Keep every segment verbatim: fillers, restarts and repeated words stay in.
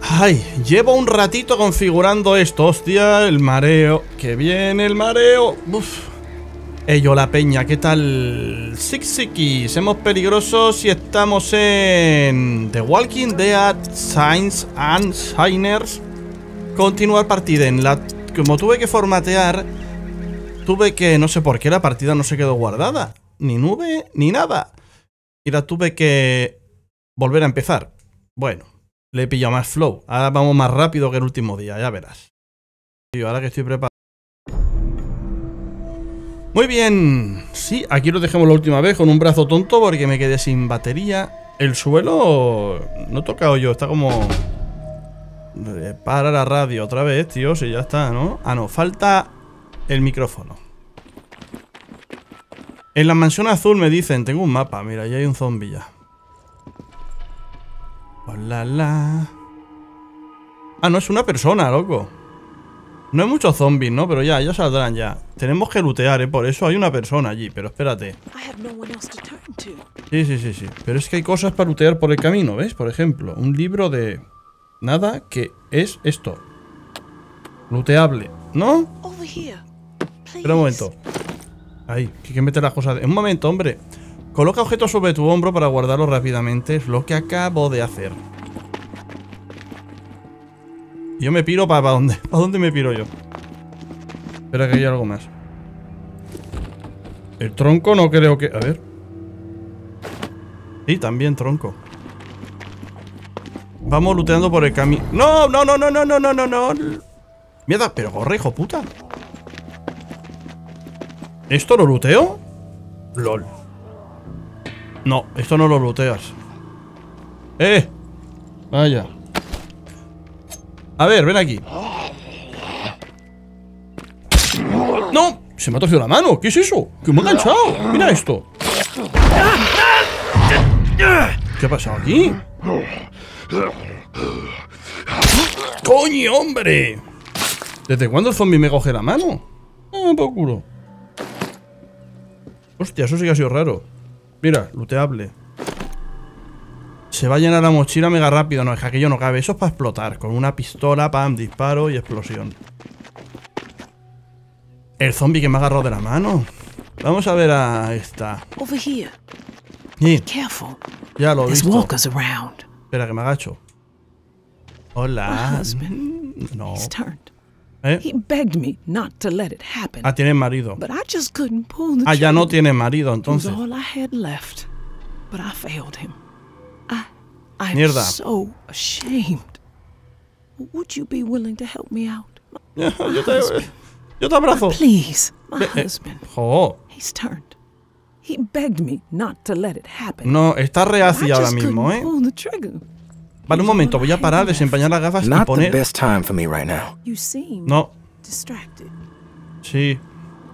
Ay, llevo un ratito configurando esto. Hostia, el mareo. Que viene el mareo. Uf. Ello, la peña, ¿qué tal? Sixiki, somos peligrosos y estamos en The Walking Dead Signs and Signers. Continuar partida. En la... Como tuve que formatear, tuve que... No sé por qué la partida no se quedó guardada. Ni nube, ni nada. Y la tuve que... volver a empezar. Bueno, le he pillado más flow. Ahora vamos más rápido que el último día, ya verás. Y ahora que estoy preparado. Muy bien, sí, aquí lo dejamos la última vez con un brazo tonto porque me quedé sin batería. El suelo no he tocado yo, está como... Para la radio otra vez, tío, si ya está, ¿no? Ah, no, falta el micrófono. En la mansión azul me dicen, tengo un mapa, mira, ya hay un zombie ya. Hola, la. Ah, no, es una persona, loco. No hay muchos zombies, ¿no? Pero ya, ya saldrán ya. Tenemos que lootear, ¿eh? Por eso hay una persona allí, pero espérate. Sí, sí, sí, sí. Pero es que hay cosas para lootear por el camino, ¿ves? Por ejemplo, un libro de... Nada, que es esto. Looteable, ¿no? Espera un momento. Ahí, que hay que meter las cosas... Un momento, hombre. Coloca objetos sobre tu hombro para guardarlos rápidamente. Es lo que acabo de hacer. Yo me piro para, para dónde. ¿Para dónde me piro yo? Espera que hay algo más. El tronco no creo que... A ver. Sí, también tronco. Vamos looteando por el camino. ¡No! ¡No, no, no, no, no, no, no, no! Mierda, pero corre, hijo puta. ¿Esto lo looteo? LOL. No, esto no lo looteas. ¡Eh! Vaya. A ver, ven aquí. ¡No! Se me ha torcido la mano. ¿Qué es eso? ¡Que me ha enganchado! ¡Mira esto! ¿Qué ha pasado aquí? ¡Coño, hombre! ¿Desde cuándo el zombie me coge la mano? Ah, por culo. Hostia, eso sí que ha sido raro. Mira, looteable. Se va a llenar la mochila mega rápido. No, es que aquello no cabe. Eso es para explotar. Con una pistola, pam, disparo y explosión. El zombie que me ha agarrado de la mano. Vamos a ver a esta. Sí. Ya lo he visto. Espera, que me agacho. Hola. No. ¿Eh? Ah, tiene marido. Ah, ya no tiene marido, entonces. Mierda. Yo te, yo te abrazo. Eh, jo. No, está reacia ahora mismo, ¿eh? Vale, un momento, voy a parar, desempañar las gafas y poner... No. Sí.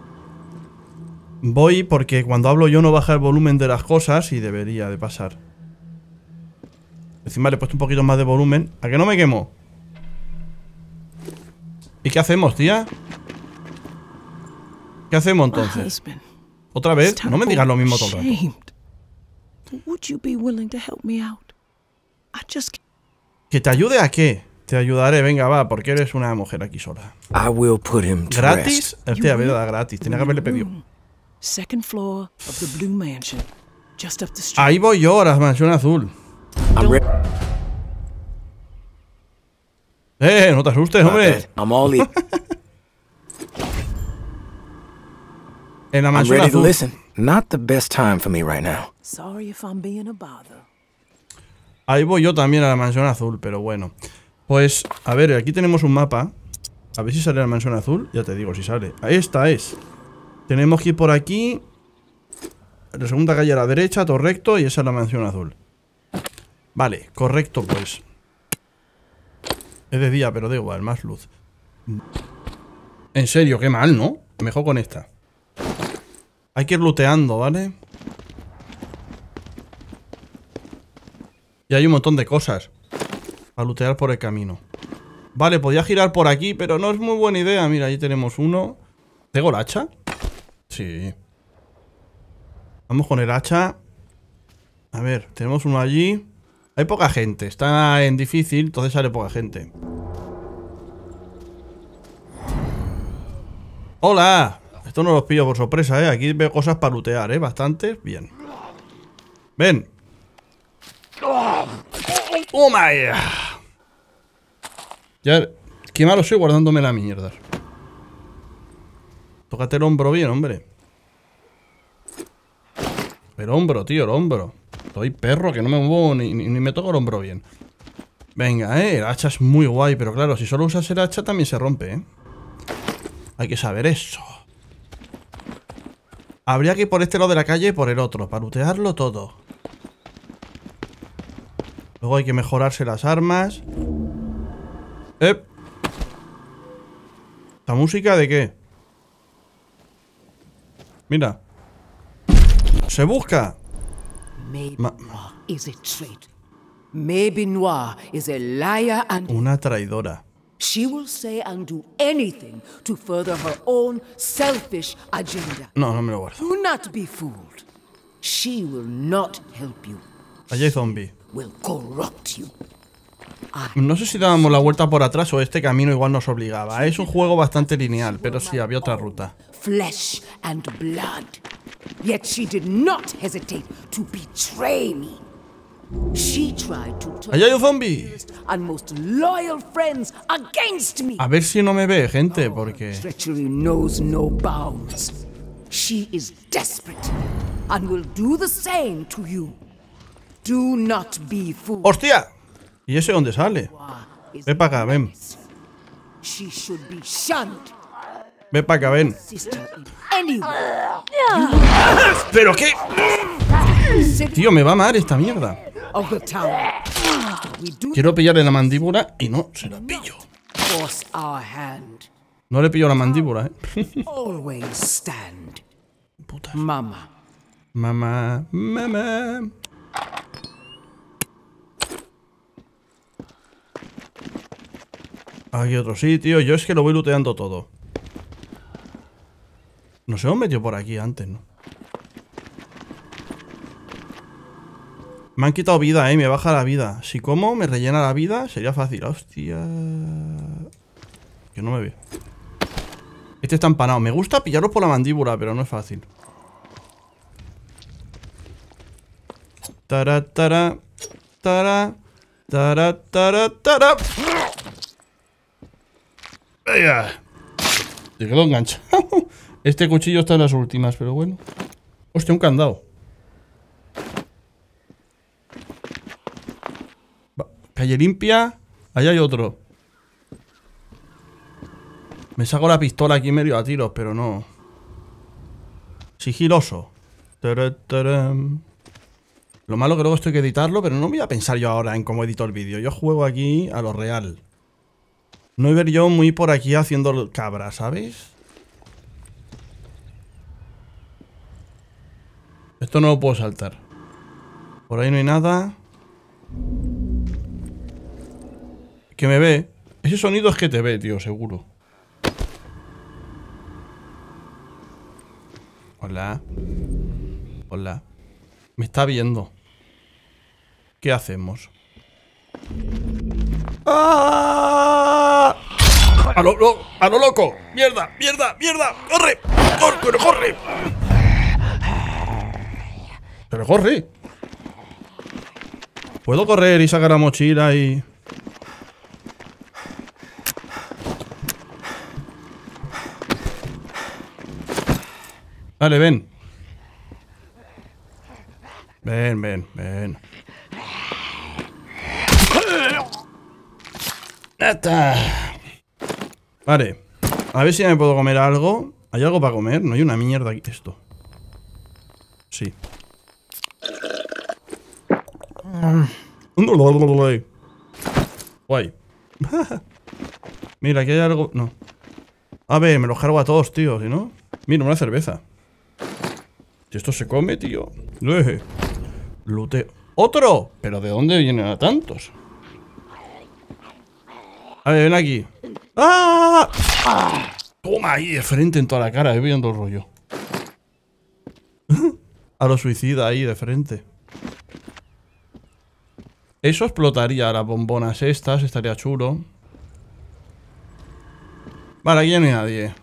Voy porque cuando hablo yo no baja el volumen de las cosas y debería de pasar. Encima le he puesto un poquito más de volumen. ¿A que no me quemo? ¿Y qué hacemos, tía? ¿Qué hacemos entonces? ¿Otra vez? No me digas lo mismo todo el rato. ¿Que te ayude a qué? Te ayudaré, venga, va, porque eres una mujer aquí sola. ¿Gratis? Este a ver, da gratis, tenía que haberle pedido. Ahí voy yo, a la mansión azul. Eh, no te asustes, hombre. En la mansión azul. Ahí voy yo también a la mansión azul, pero bueno. Pues, a ver, aquí tenemos un mapa. A ver si sale la mansión azul. Ya te digo si sale. Esta es. Tenemos que ir por aquí. La segunda calle a la derecha, todo recto. Y esa es la mansión azul. Vale, correcto pues. Es de día, pero da igual, más luz. En serio, qué mal, ¿no? Mejor con esta. Hay que ir looteando, ¿vale? Y hay un montón de cosas a lootear por el camino. Vale, podía girar por aquí, pero no es muy buena idea. Mira, ahí tenemos uno. ¿Tengo el hacha? Sí. Vamos con el hacha. A ver, tenemos uno allí. Hay poca gente. Está en difícil, entonces sale poca gente. ¡Hola! Esto no los pillo por sorpresa, ¿eh? Aquí veo cosas para lootear, ¿eh? Bastantes. Bien. Ven. ¡Oh, my! Ya... Qué malo soy guardándome la mierda. Tócate el hombro bien, hombre. El hombro, tío, el hombro. Estoy perro que no me muevo ni, ni, ni me toco el hombro bien. Venga, eh. El hacha es muy guay, pero claro, si solo usas el hacha también se rompe, eh. Hay que saber eso. Habría que ir por este lado de la calle y por el otro, para lootearlo todo. Luego hay que mejorarse las armas. ¡Eh! ¿Esta música de qué? Mira. ¡Se busca! Ma Una traidora. She will say and do anything to further her own selfish agenda. No, no me lo guardo. Do not be fooled. She will not help you. Allí hay zombie. Will corrupt you. No sé si dábamos la vuelta por atrás o este camino igual nos obligaba. Es un juego bastante lineal, pero sí, había otra ruta. Flesh and blood. Yet she did not hesitate to betray me. She tried to turn ¡Allá hay un zombie! and most loyal friends against me. A ver si no me ve, gente, porque... Treachery knows no bounds. She is desperate and will do the same to you. Do not be fooled. ¡Hostia! ¿Y ese dónde sale? Ven para acá, ven. She should be shunned. Ven para acá, ven. Sister in anywhere. ¿Pero qué? Tío, me va mal esta mierda. Of the tower. We do Quiero pillarle la mandíbula y no se la pillo. force our hand. No le pillo la mandíbula, eh. Always stand. Putas. Mama. Mamá, mamá. Aquí otro sitio. Yo es que lo voy looteando todo. Nos hemos metido por aquí antes, ¿no? Me han quitado vida, eh. Me baja la vida. Si como me rellena la vida, sería fácil. Hostia. Que no me ve. Este está empanado. Me gusta pillarlos por la mandíbula, pero no es fácil. Tara, tara. Tara. Tara, tara, tara. Venga. Te quedó enganchado. Este cuchillo está en las últimas, pero bueno. Hostia, un candado. Va, calle limpia. Allá hay otro. Me saco la pistola aquí medio a tiros, pero no. Sigiloso. Tara, tara. Lo malo que luego esto hay que editarlo, pero no voy a pensar yo ahora en cómo edito el vídeo. Yo juego aquí a lo real. No voy a ver yo muy por aquí haciendo cabra, ¿sabes? Esto no lo puedo saltar. Por ahí no hay nada. Que me ve. Ese sonido es que te ve, tío, seguro. Hola. Hola. Me está viendo. ¿Qué hacemos? ¡Ah! ¡A lo, lo, a lo loco! ¡Mierda! ¡Mierda! ¡Mierda! ¡Corre! ¡Corre! ¡Pero corre! ¡Pero corre! ¿Puedo correr y sacar la mochila y...? Vale, ven. Ven, ven, ven. ¡Nata! Vale. A ver si me puedo comer algo. ¿Hay algo para comer? No hay una mierda aquí. Esto. Sí. Guay. Mira, aquí hay algo... No. A ver, me los cargo a todos, tío. Si no... Mira, una cerveza. Si esto se come, tío. Eh. Luteo. ¡Otro! ¿Pero de dónde vienen a tantos? A ver, ven aquí. ¡Ah! ¡Ah! Toma ahí de frente en toda la cara. Voy viendo el rollo. A lo suicida ahí de frente. Eso explotaría las bombonas estas. Estaría chulo. Vale, aquí ya no hay nadie.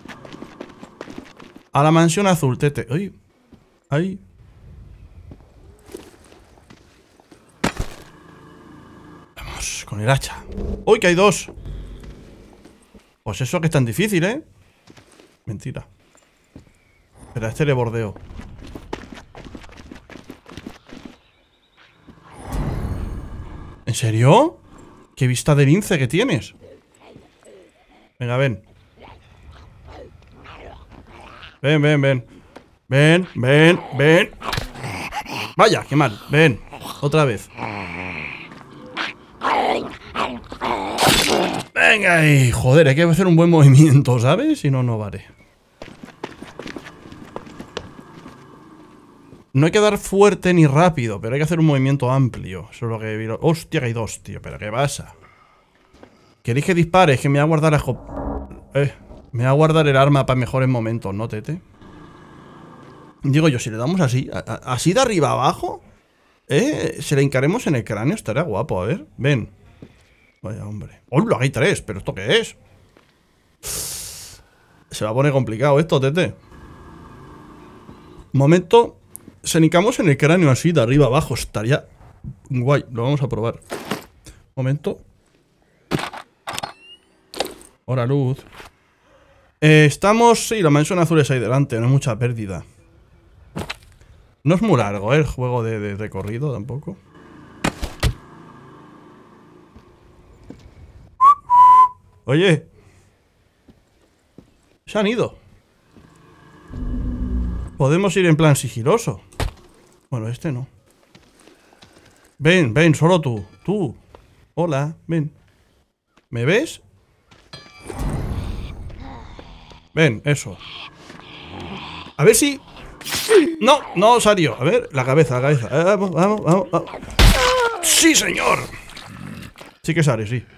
A la mansión azul, tete. ¡Ay! ¡Ay! Vamos, con el hacha. ¡Uy, que hay dos! Pues eso que es tan difícil, ¿eh? Mentira. Pero a este le bordeo. ¿En serio? ¿Qué vista de lince que tienes? Venga, ven. Ven, ven, ven. Ven, ven, ven. Vaya, qué mal. Ven, otra vez. Venga ahí. Joder, hay que hacer un buen movimiento, ¿sabes? Si no, no vale. No hay que dar fuerte ni rápido, pero hay que hacer un movimiento amplio. Eso es lo que he visto. Hostia, que hay dos, tío. ¿Pero qué pasa? ¿Queréis que dispare? Es que me voy a guardar la... Eh, me voy a guardar el arma para mejores momentos, ¿no, tete? Digo yo, si le damos así, a, a, así de arriba abajo, ¿eh? Se le encaremos en el cráneo, estaría guapo, a ver. Ven. Vaya, hombre. ¡Hola! Hay tres, ¿pero esto qué es? Se va a poner complicado esto, tete. Momento. Se encamos en el cráneo así, de arriba abajo. Estaría guay, lo vamos a probar. Momento. Ahora luz. eh, Estamos, sí, la mansión azul es ahí delante. No hay mucha pérdida. No es muy largo, ¿eh? El juego de, de recorrido tampoco. Oye, se han ido. Podemos ir en plan sigiloso. Bueno, este no. Ven, ven, solo tú. Tú. Hola, ven. ¿Me ves? Ven, eso. A ver si... No, no salió. A ver, la cabeza, la cabeza. Vamos, vamos, vamos, vamos. ¡Sí, señor! Sí que sale, sí.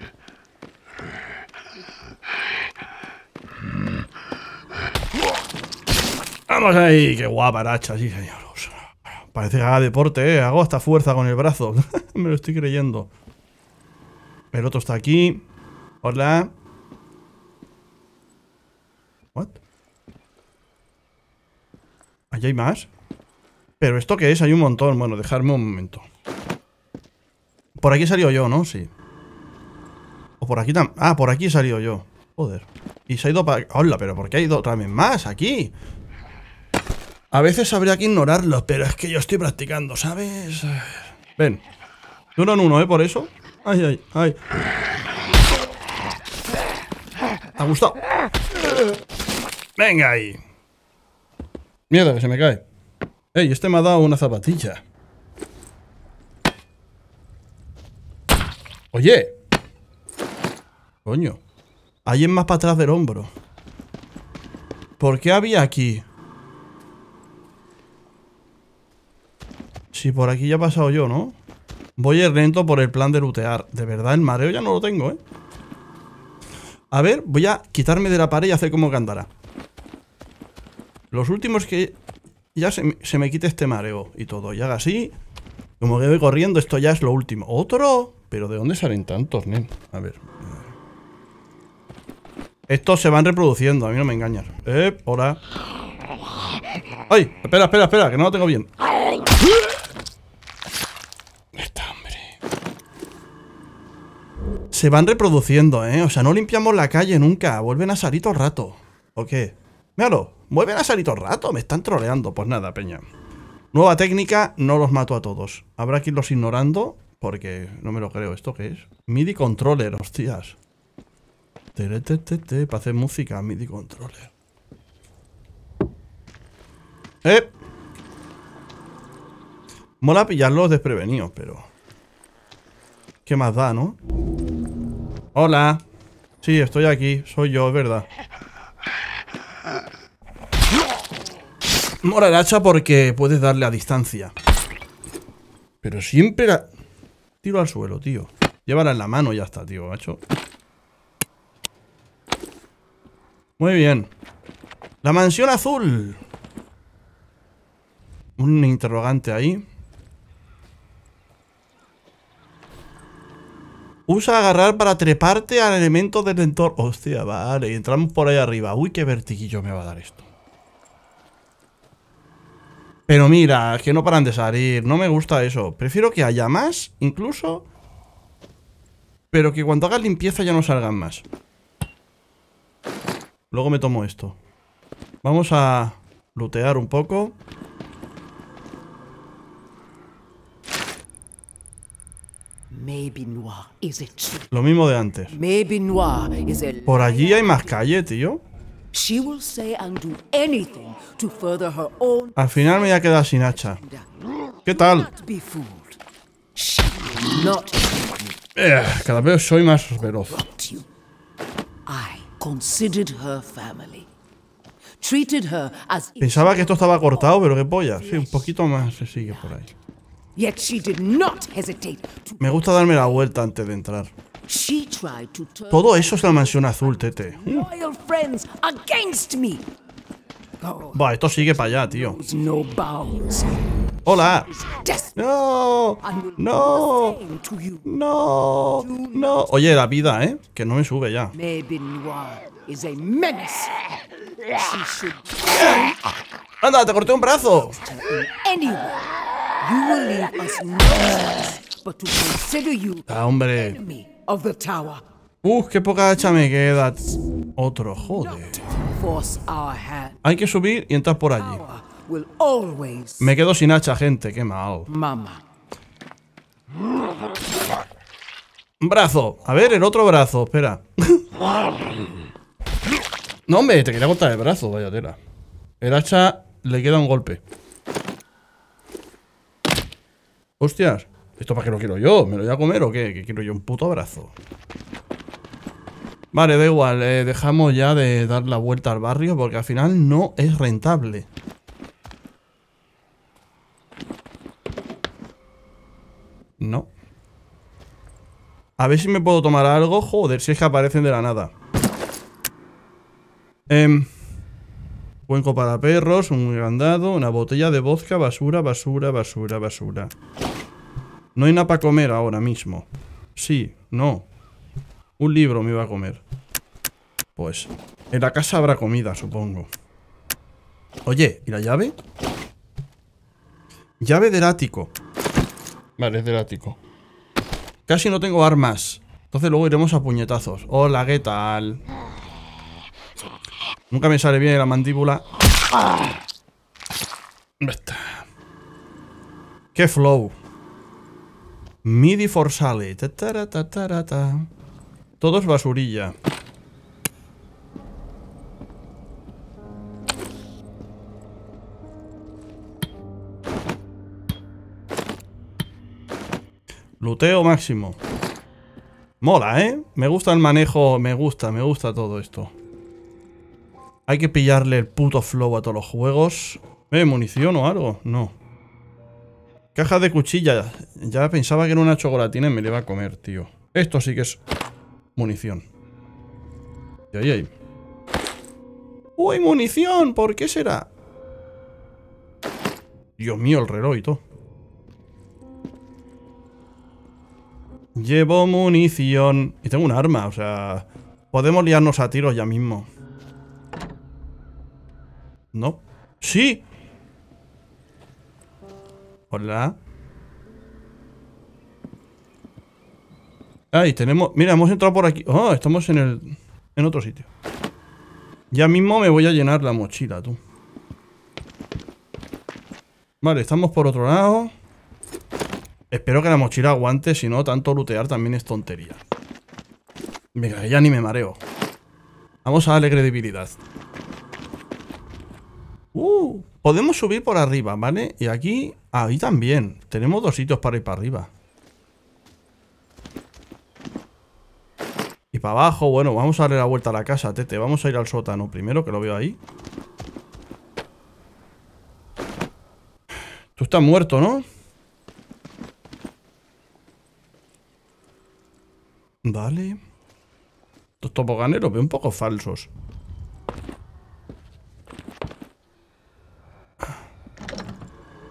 Vamos ahí. Qué guapa, Aracha, sí, señor. Parece que haga deporte, ¿eh? Hago hasta fuerza con el brazo. Me lo estoy creyendo. El otro está aquí. Hola. ¿What? ¿Allí hay más? ¿Pero esto qué es? Hay un montón. Bueno, dejarme un momento. Por aquí he salido yo, ¿no? Sí. O por aquí también. Ah, por aquí he salido yo. Joder. Y se ha ido para... Hola, pero ¿por qué ha ido otra vez más aquí? A veces habría que ignorarlo, pero es que yo estoy practicando, ¿sabes? Ven. De uno en uno, ¿eh? Por eso. Ay, ay, ay. ¿Te ha gustado? Venga ahí. Mierda, que se me cae. Ey, este me ha dado una zapatilla. Oye. Coño. Hay más para atrás del hombro. ¿Por qué había aquí? Si por aquí ya he pasado yo, ¿no? Voy a ir lento por el plan de lootear. De verdad, el mareo ya no lo tengo, ¿eh? A ver, voy a quitarme de la pared y hacer como que andará. Los últimos que ya se, se me quite este mareo y todo. Y haga así. Como que voy corriendo, esto ya es lo último. ¡Otro! ¿Pero de dónde salen tantos, nen? A ver. Estos se van reproduciendo, a mí no me engañas. Eh, hola. ¡Ay! Espera, espera, espera, que no lo tengo bien. Esta, hombre. Se van reproduciendo, ¿eh? O sea, no limpiamos la calle nunca. Vuelven a salir todo el rato. ¿O qué? Míralo, vuelven a salir todo el rato. Me están troleando. Pues nada, peña. Nueva técnica, no los mato a todos. Habrá que irlos ignorando porque no me lo creo. ¿Esto qué es? MIDI controller, hostias. Para hacer música, MIDI controller. Eh. Mola pillarlos desprevenidos, pero... ¿Qué más da, no? Hola. Sí, estoy aquí. Soy yo, es verdad. Mola el hacha porque puedes darle a distancia. Pero siempre la... Tiro al suelo, tío. Llévala en la mano y ya está, tío, macho. Muy bien. La mansión azul. Un interrogante ahí. Usa agarrar para treparte al elemento del entorno. Hostia, vale. Y entramos por ahí arriba. Uy, qué vertiguillo me va a dar esto. Pero mira, es que no paran de salir. No me gusta eso. Prefiero que haya más, incluso. Pero que cuando hagas limpieza ya no salgan más. Luego me tomo esto. Vamos a lootear un poco. Maybe Noir is a tree. Lo mismo de antes. Maybe Noir is a Por allí hay más calle, tío. She will say and do anything to further her own. Al final me voy a quedar sin hacha. ¿Qué tal? Not be fooled. She will not Eh, cada vez soy más veloz. hurt you. I considered her family. Treated her as if, Pensaba que esto estaba cortado, pero qué polla. Sí, un poquito más se sigue por ahí. yet she did not hesitate to. Me gusta darme la vuelta antes de entrar. She tried to turn Todo eso es la mansión azul, tete. loyal friends against me. Oh, Buah, esto sigue para allá, tío. there's no bounds. ¡Hola! Desperate ¡No! and will ¡No! do the same to you. ¡No! ¡No! Oye, la vida, ¿eh? Que no me sube ya. Maybe Noir is a menace. She should ¡Anda, te corté un brazo! anyway. You will leave us no choice but to consider you Ah, hombre. enemy of the tower. Uf, qué poca hacha me queda. Otro, joder. Force our hand. Hay que subir y entrar por allí. Power will always. Me quedo sin hacha, gente. Qué mal. Mama. Un brazo. A ver, el otro brazo. Espera. No, hombre, te quería cortar el brazo. Vaya tela. El hacha le queda un golpe. Hostias. ¿Esto para qué lo quiero yo? ¿Me lo voy a comer o qué? ¿Que quiero yo un puto brazo? Vale, da igual. Eh, dejamos ya de dar la vuelta al barrio porque al final no es rentable. No. A ver si me puedo tomar algo. Joder, si es que aparecen de la nada. Eh, cuenco para perros, un candado, una botella de vodka, basura, basura, basura, basura. No hay nada para comer ahora mismo. Sí, no. Un libro me iba a comer. Pues en la casa habrá comida, supongo. Oye, ¿y la llave? Llave del ático. Vale, es del ático. Casi no tengo armas. Entonces luego iremos a puñetazos. Hola, ¿qué tal? Nunca me sale bien la mandíbula. ¡Qué flow! Midi Forsale. Todo es basurilla. Luteo máximo. Mola, ¿eh? Me gusta el manejo. Me gusta, me gusta todo esto. Hay que pillarle el puto flow a todos los juegos. ¿Eh? ¿Munición o algo? No. Caja de cuchilla. Ya pensaba que era una chocolatina y me la iba a comer, tío. Esto sí que es munición. Y ahí hay. ¡Uy, munición! ¿Por qué será? Dios mío, el reloj y todo. Llevo munición. Y tengo un arma, o sea... Podemos liarnos a tiros ya mismo. ¿No? ¡Sí! Hola. Ahí tenemos... Mira, hemos entrado por aquí. Oh, estamos en el... En otro sitio. Ya mismo me voy a llenar la mochila, tú. Vale, estamos por otro lado. Espero que la mochila aguante. Si no, tanto lootear también es tontería. Venga, ya ni me mareo. Vamos a darle credibilidad. Uh, podemos subir por arriba, ¿vale? Y aquí, ahí también. Tenemos dos sitios para ir para arriba. Y para abajo, bueno, vamos a darle la vuelta a la casa, tete. Vamos a ir al sótano primero, que lo veo ahí. Tú estás muerto, ¿no? Vale. Estos toboganes los veo un poco falsos.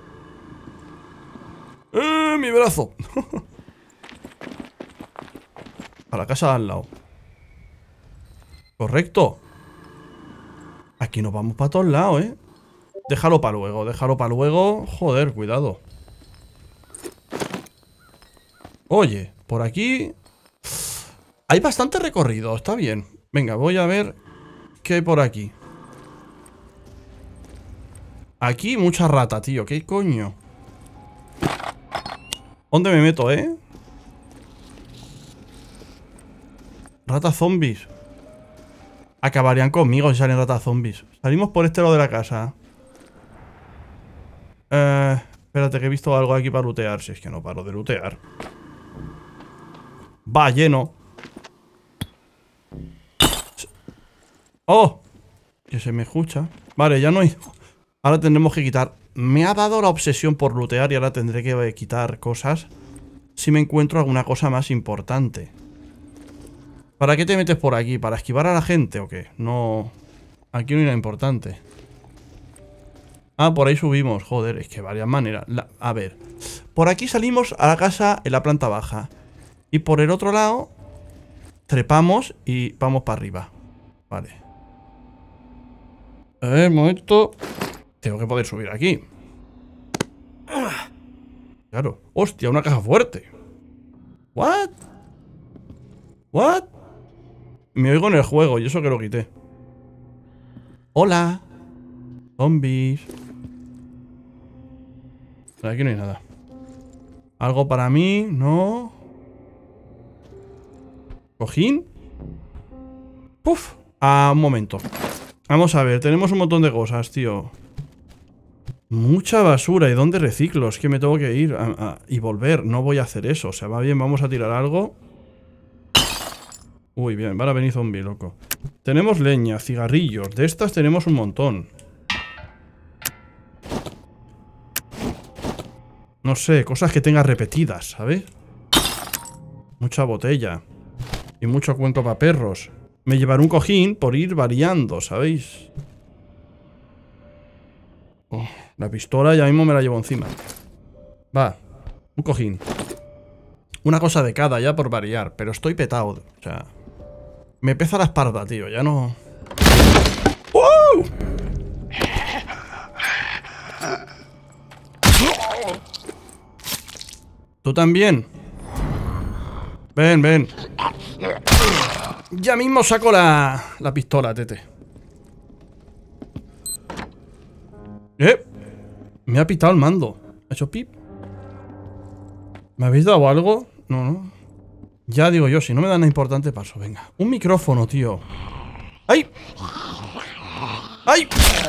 ¡Eh, mi brazo! A la casa de al lado. Correcto. Aquí nos vamos para todos lados, ¿eh? Déjalo para luego, déjalo para luego. Joder, cuidado. Oye, por aquí hay bastante recorrido, está bien. Venga, voy a ver qué hay por aquí. Aquí mucha rata, tío. ¿Qué coño? ¿Dónde me meto, eh? Ratas zombies. Acabarían conmigo si salen ratas zombies. Salimos por este lado de la casa. Eh, espérate que he visto algo aquí para lootear. Si es que no paro de lootear. Va lleno. ¡Oh! Que se me escucha. Vale, ya no hay. Ahora tendremos que quitar. Me ha dado la obsesión por lootear y ahora tendré que quitar cosas si me encuentro alguna cosa más importante. ¿Para qué te metes por aquí? ¿Para esquivar a la gente o qué? No. Aquí no hay nada importante. Ah, por ahí subimos. Joder, es que varias maneras. La... A ver. Por aquí salimos a la casa en la planta baja. Y por el otro lado trepamos y vamos para arriba. Vale. A ver, un momento. Tengo que poder subir aquí. Claro. Hostia, una caja fuerte. What? What? Me oigo en el juego y eso que lo quité. Hola. Zombies. Aquí no hay nada. Algo para mí, no. ¿Cojín? Puf. Ah, un momento. Vamos a ver, tenemos un montón de cosas, tío. Mucha basura. ¿Y dónde reciclo? Es que me tengo que ir a, a, y volver. No voy a hacer eso. O sea, va bien, vamos a tirar algo. Uy, bien, van a venir zombies, loco. Tenemos leña, cigarrillos. De estas tenemos un montón. No sé, cosas que tenga repetidas, ¿sabes? Mucha botella. Y mucho cuenco para perros. Me llevaré un cojín por ir variando, ¿sabéis? Oh, la pistola ya mismo me la llevo encima. Va, un cojín. Una cosa de cada ya por variar. Pero estoy petado, o sea... Me pesa la espalda, tío, ya no... ¡Uh! ¿Tú también? Ven, ven. Ya mismo saco la, la pistola, tete. Eh. Me ha pitado el mando. ¿Ha hecho pip? ¿Me habéis dado algo? No, no. Ya digo yo, si no me dan nada importante, paso. Venga. Un micrófono, tío. ¡Ay! ¡Ay!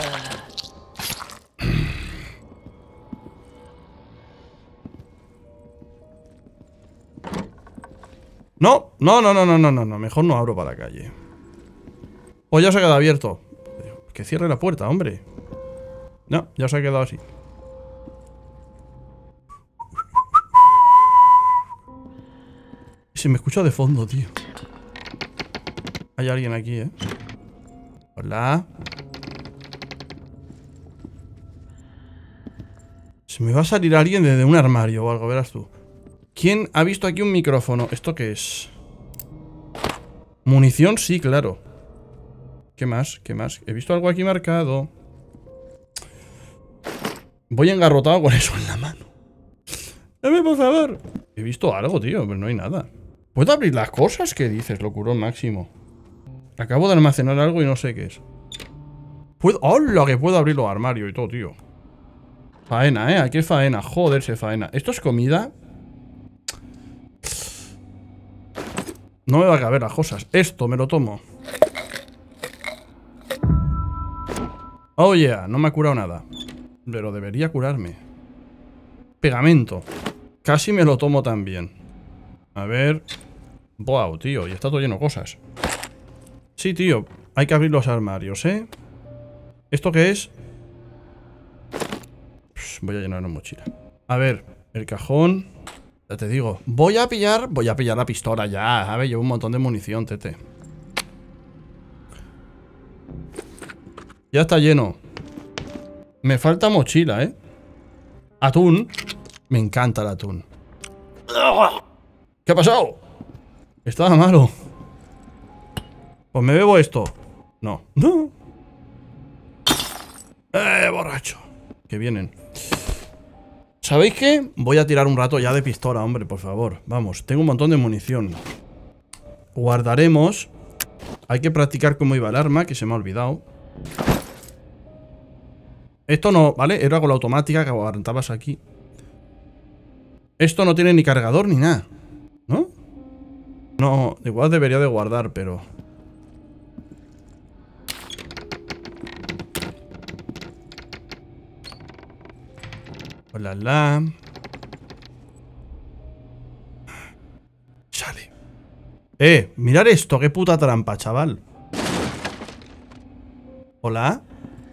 No, no, no, no, no, no, no, no. Mejor no abro para la calle. O ya se ha quedado abierto. Que cierre la puerta, hombre. No, ya se ha quedado así. Se me escucha de fondo, tío. Hay alguien aquí, ¿eh? Hola. Se me va a salir alguien desde un armario o algo, verás tú. ¿Quién ha visto aquí un micrófono? ¿Esto qué es? Munición, sí, claro. ¿Qué más? ¿Qué más? He visto algo aquí marcado. Voy engarrotado con eso en la mano. Dame, por favor. He visto algo, tío, pero no hay nada. ¿Puedo abrir las cosas? ¿Qué dices? Locurón máximo. Acabo de almacenar algo y no sé qué es. ¿Puedo? ¡Hola! Que puedo abrir los armarios y todo, tío. Faena, ¿eh? Aquí es faena. Joder, se faena. ¿Esto es comida? No me va a caber las cosas. Esto me lo tomo. Oh, yeah. No me ha curado nada. Pero debería curarme. Pegamento. Casi me lo tomo también. A ver. Wow, tío. Y está todo lleno de cosas. Sí, tío. Hay que abrir los armarios, ¿eh? ¿Esto qué es? Psh, voy a llenar una mochila. A ver. El cajón. Ya te digo. Voy a pillar... Voy a pillar la pistola ya. A ver, llevo un montón de munición, tete. Ya está lleno. Me falta mochila, ¿eh? Atún. Me encanta el atún. ¿Qué ha pasado? Estaba malo. Pues me bebo esto. No. No. Eh, borracho. Que vienen. ¿Sabéis qué? Voy a tirar un rato ya de pistola, hombre, por favor. Vamos, tengo un montón de munición. Guardaremos. Hay que practicar cómo iba el arma, que se me ha olvidado. Esto no, ¿vale? Era con la automática que aguantabas aquí. Esto no tiene ni cargador ni nada, ¿no? No, igual debería de guardar, pero... Hola, la... Sale. Eh, mirad esto, qué puta trampa, chaval. Hola.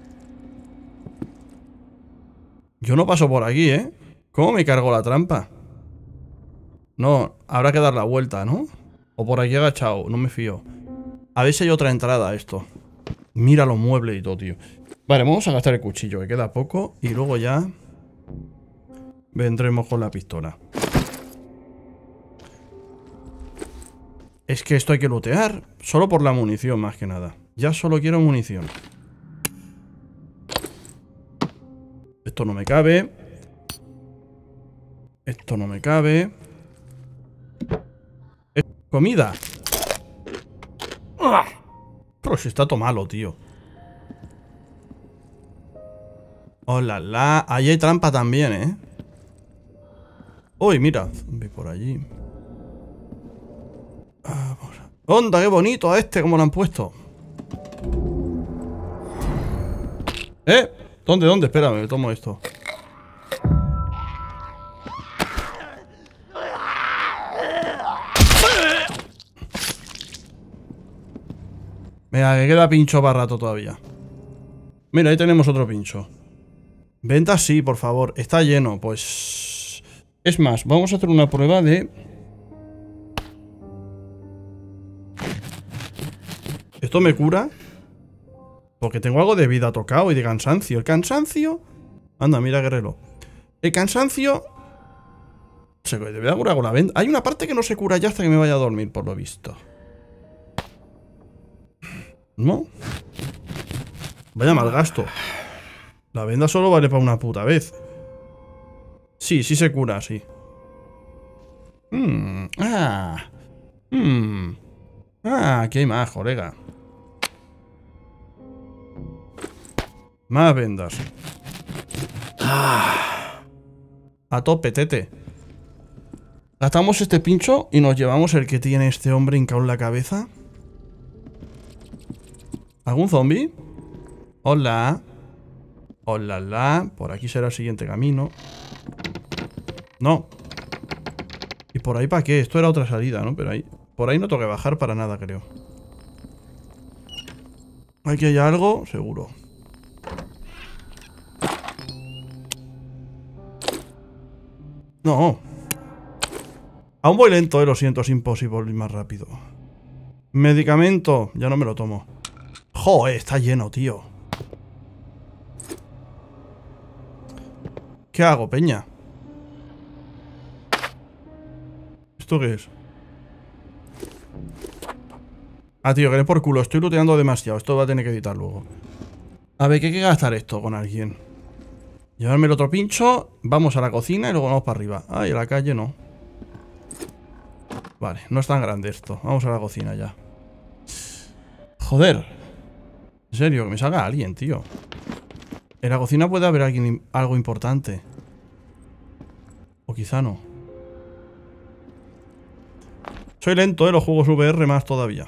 Yo no paso por aquí, ¿eh? ¿Cómo me cargo la trampa? No, habrá que dar la vuelta, ¿no? O por aquí agachado, no me fío. A ver si hay otra entrada a esto. Mira los muebles y todo, tío. Vale, vamos a gastar el cuchillo, que queda poco. Y luego ya vendremos con la pistola. Es que esto hay que lootear. Solo por la munición, más que nada. Ya solo quiero munición. Esto no me cabe. Esto no me cabe. Es comida. Pero si está todo malo, tío. Hola, la. Ahí hay trampa también, ¿eh? Uy, mira. Zombie por allí. ¡Onda, qué bonito a este! ¿Cómo lo han puesto? ¿Eh? ¿Dónde, dónde? Espérame, tomo esto. Venga, que queda pincho para rato todavía. Mira, ahí tenemos otro pincho. Venta sí, por favor. Está lleno, pues... Es más, vamos a hacer una prueba de... ¿Esto me cura? Porque tengo algo de vida tocado y de cansancio. El cansancio... Anda, mira, guerrero. El cansancio... Se debe curar con la venda. Hay una parte que no se cura ya hasta que me vaya a dormir, por lo visto. ¿No? Vaya mal gasto. La venda solo vale para una puta vez. Sí, sí se cura, sí. Mm, ah. Mm. Ah, aquí hay más, colega. Más vendas. Ah. A tope, tete. Gastamos este pincho y nos llevamos el que tiene este hombre hincado en la cabeza. ¿Algún zombie? Hola. Hola, la. Por aquí será el siguiente camino. No. ¿Y por ahí para qué? Esto era otra salida, ¿no? Pero ahí... Por ahí no tengo que bajar para nada, creo. Aquí hay algo, seguro. No. Aún voy lento, eh, lo siento, es imposible ir más rápido. Medicamento, ya no me lo tomo. Joder, está lleno, tío. ¿Qué hago, peña? ¿Esto qué es? Ah, tío, que le por culo, estoy looteando demasiado. Esto va a tener que editar luego. A ver, ¿qué hay que gastar esto con alguien? Llevarme el otro pincho. Vamos a la cocina y luego vamos para arriba. Ay, a la calle no. Vale, no es tan grande esto. Vamos a la cocina ya. Joder. En serio, que me salga alguien, tío. En la cocina puede haber alguien, algo importante. O quizá no. Soy lento, eh, los juegos V R más todavía.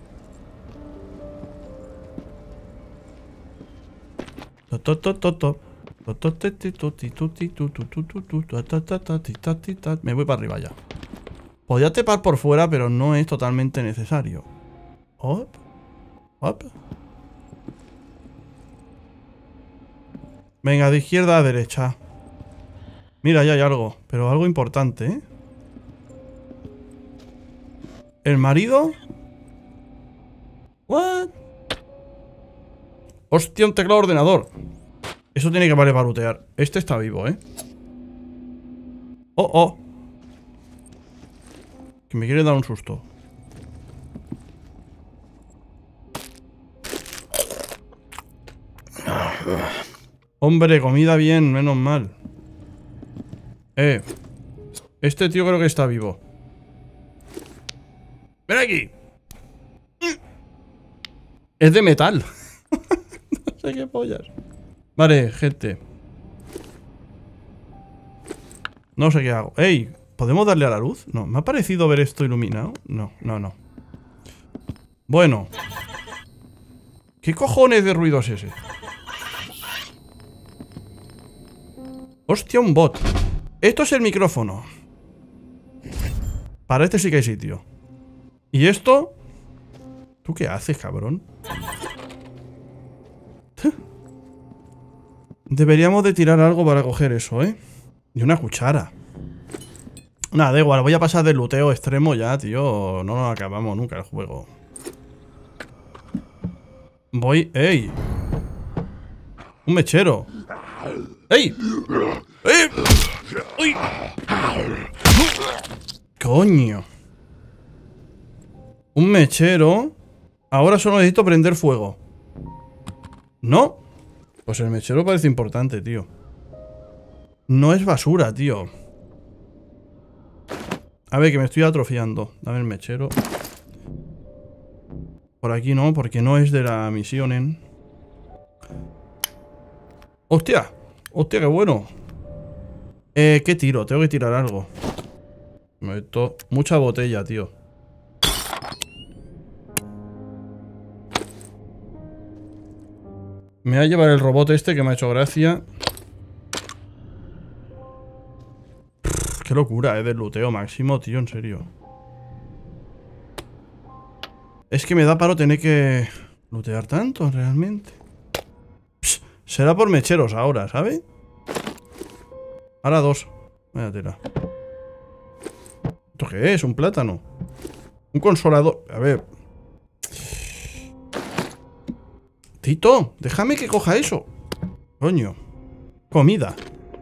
Me voy para arriba ya. Podría tepar por fuera, pero no es totalmente necesario. Hop. Hop. Venga, de izquierda a derecha. Mira, ya hay algo. Pero algo importante, ¿eh? ¿El marido? ¿What? Hostia, un teclado ordenador. Eso tiene que valer para lootear. Este está vivo, ¿eh? Oh, oh. Que me quiere dar un susto. Hombre, comida bien, menos mal. Eh. Este tío creo que está vivo. ¡Ven aquí! Es de metal. No sé qué pollas. Vale, gente. No sé qué hago. ¡Ey! ¿Podemos darle a la luz? No, me ha parecido ver esto iluminado. No, no, no. Bueno. ¿Qué cojones de ruido es ese? Hostia, un bot. Esto es el micrófono. Para este sí que hay sitio. ¿Y esto? ¿Tú qué haces, cabrón? Deberíamos de tirar algo para coger eso, ¿eh? Y una cuchara. Nada, da igual, voy a pasar del luteo extremo ya, tío. No nos acabamos nunca el juego. Voy... ¡Ey! Un mechero. ¡Ey! ¡Ey! ¡Uy! ¡Coño! Un mechero. Ahora solo necesito prender fuego. ¿No? Pues el mechero parece importante, tío. No es basura, tío. A ver, que me estoy atrofiando. Dame el mechero. Por aquí no, porque no es de la misión, ¿eh? ¡Hostia! ¡Hostia, qué bueno! Eh, ¿qué tiro? Tengo que tirar algo. Me meto mucha botella, tío. Me va a llevar el robot este que me ha hecho gracia. Pff, qué locura, eh, del luteo máximo, tío, en serio. Es que me da paro tener que lootear tanto, realmente. Pss, será por mecheros ahora, ¿sabes? Ahora dos. Vaya tela. ¿Esto qué es? ¿Un plátano? Un consolador. A ver. Tito, déjame que coja eso. Coño. Comida.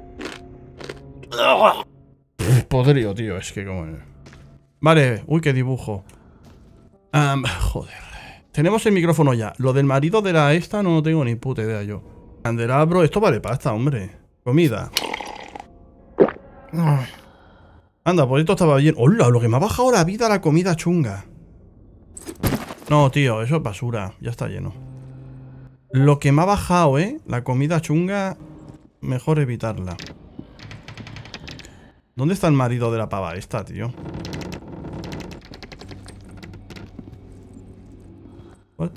Podrido, tío. Es que como... Vale. Uy, qué dibujo. Um, joder. Tenemos el micrófono ya. Lo del marido de la esta no tengo ni puta idea yo. Candelabro. Esto vale pasta, hombre. Comida. Anda, pues esto estaba bien. ¡Hola! Lo que me ha bajado la vida la comida chunga. No, tío. Eso es basura. Ya está lleno. Lo que me ha bajado, ¿eh? La comida chunga. Mejor evitarla. ¿Dónde está el marido de la pava esta, tío? What?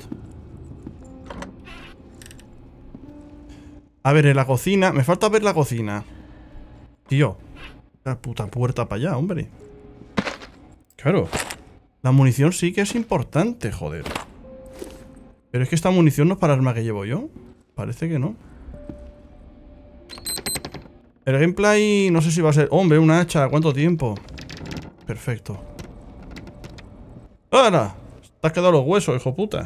A ver, en la cocina. Me falta ver la cocina. Tío. La puta puerta para allá, hombre. Claro. La munición sí que es importante, joder. Pero es que esta munición no es para el arma que llevo yo. Parece que no. El gameplay no sé si va a ser... Hombre, una hacha. ¿Cuánto tiempo? Perfecto. ¡Ahora! Te has quedado los huesos, hijo puta.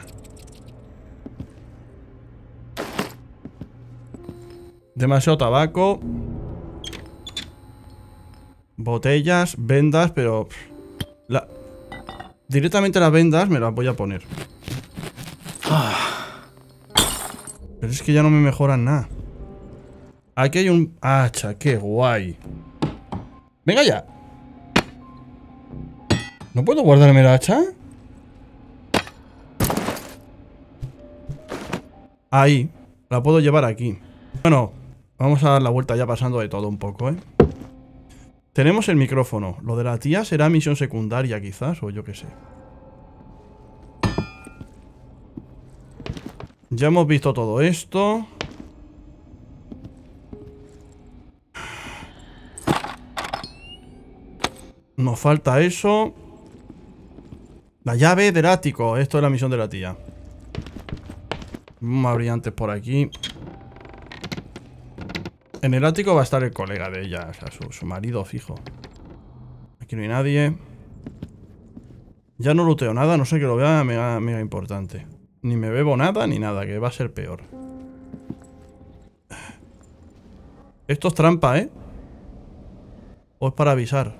Demasiado tabaco. Botellas, vendas, pero... La... Directamente las vendas me las voy a poner. Pero es que ya no me mejoran nada. Aquí hay un hacha, qué guay. Venga ya. ¿No puedo guardarme el hacha? Ahí. La puedo llevar aquí. Bueno, vamos a dar la vuelta ya pasando de todo un poco, ¿eh? Tenemos el micrófono. Lo de la tía será misión secundaria quizás, o yo qué sé. Ya hemos visto todo esto. Nos falta eso. La llave del ático. Esto es la misión de la tía. Más brillantes por aquí. En el ático va a estar el colega de ella. O sea, su, su marido fijo. Aquí no hay nadie. Ya no looteo nada. No sé que lo vea mega, mega importante. Ni me bebo nada ni nada. Que va a ser peor. Esto es trampa, ¿eh? O es para avisar.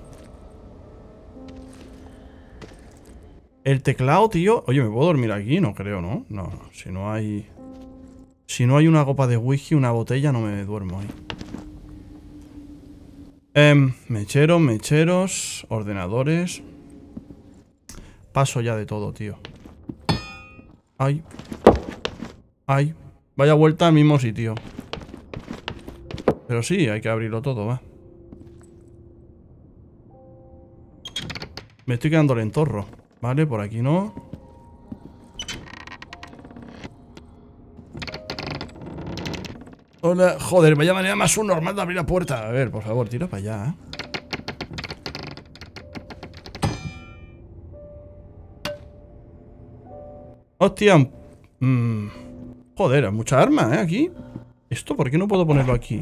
El teclado, tío. Oye, ¿me puedo dormir aquí? No creo, ¿no? No, si no hay... Si no hay una copa de whisky, una botella, no me duermo ahí. Eh, mecheros, mecheros, ordenadores. Paso ya de todo, tío. Ay. Ay. Vaya vuelta al mismo sitio. Pero sí, hay que abrirlo todo, va. Me estoy quedando lentorro. Vale, por aquí no. Hola, joder, vaya manera más subnormal de abrir la puerta. A ver, por favor, tira para allá, ¿eh? Hostia. Mm. Joder, mucha arma, ¿eh? Aquí. ¿Esto por qué no puedo ponerlo aquí?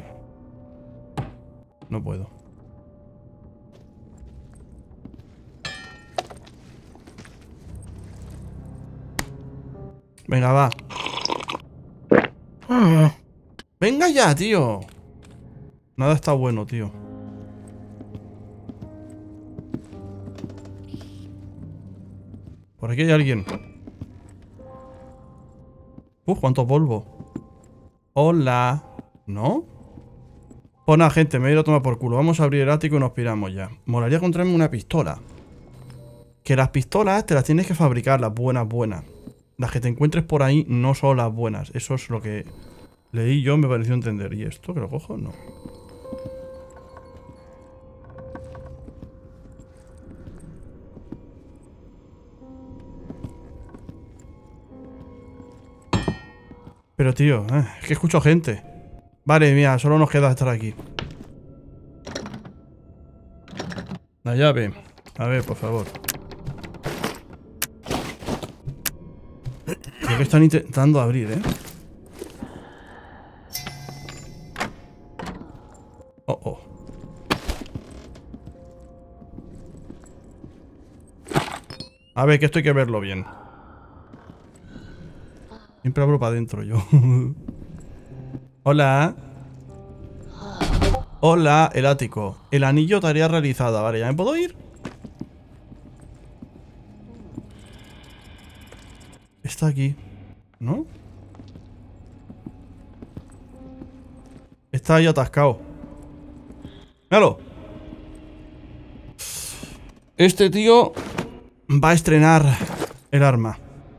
No puedo. Venga, va. Venga ya, tío. Nada está bueno, tío. Por aquí hay alguien. Uf, cuánto polvo. Hola. ¿No? Pues nada, gente, me he ido a tomar por culo. Vamos a abrir el ático y nos piramos ya. Molaría encontrarme una pistola. Que las pistolas te las tienes que fabricar, las buenas, buenas. Las que te encuentres por ahí no son las buenas. Eso es lo que leí yo, me pareció entender. ¿Y esto que lo cojo? No. Pero tío, eh, es que escucho gente. Vale, mira, solo nos queda estar aquí. La llave. A ver, por favor. Creo que están intentando abrir, ¿eh? Oh, oh. A ver, que esto hay que verlo bien. Siempre abro para adentro yo. Hola. Hola, el ático. El anillo, tarea realizada. Vale, ¿ya me puedo ir? Está aquí, ¿no? Está ahí atascado. ¡Míralo! Este tío va a estrenar el arma.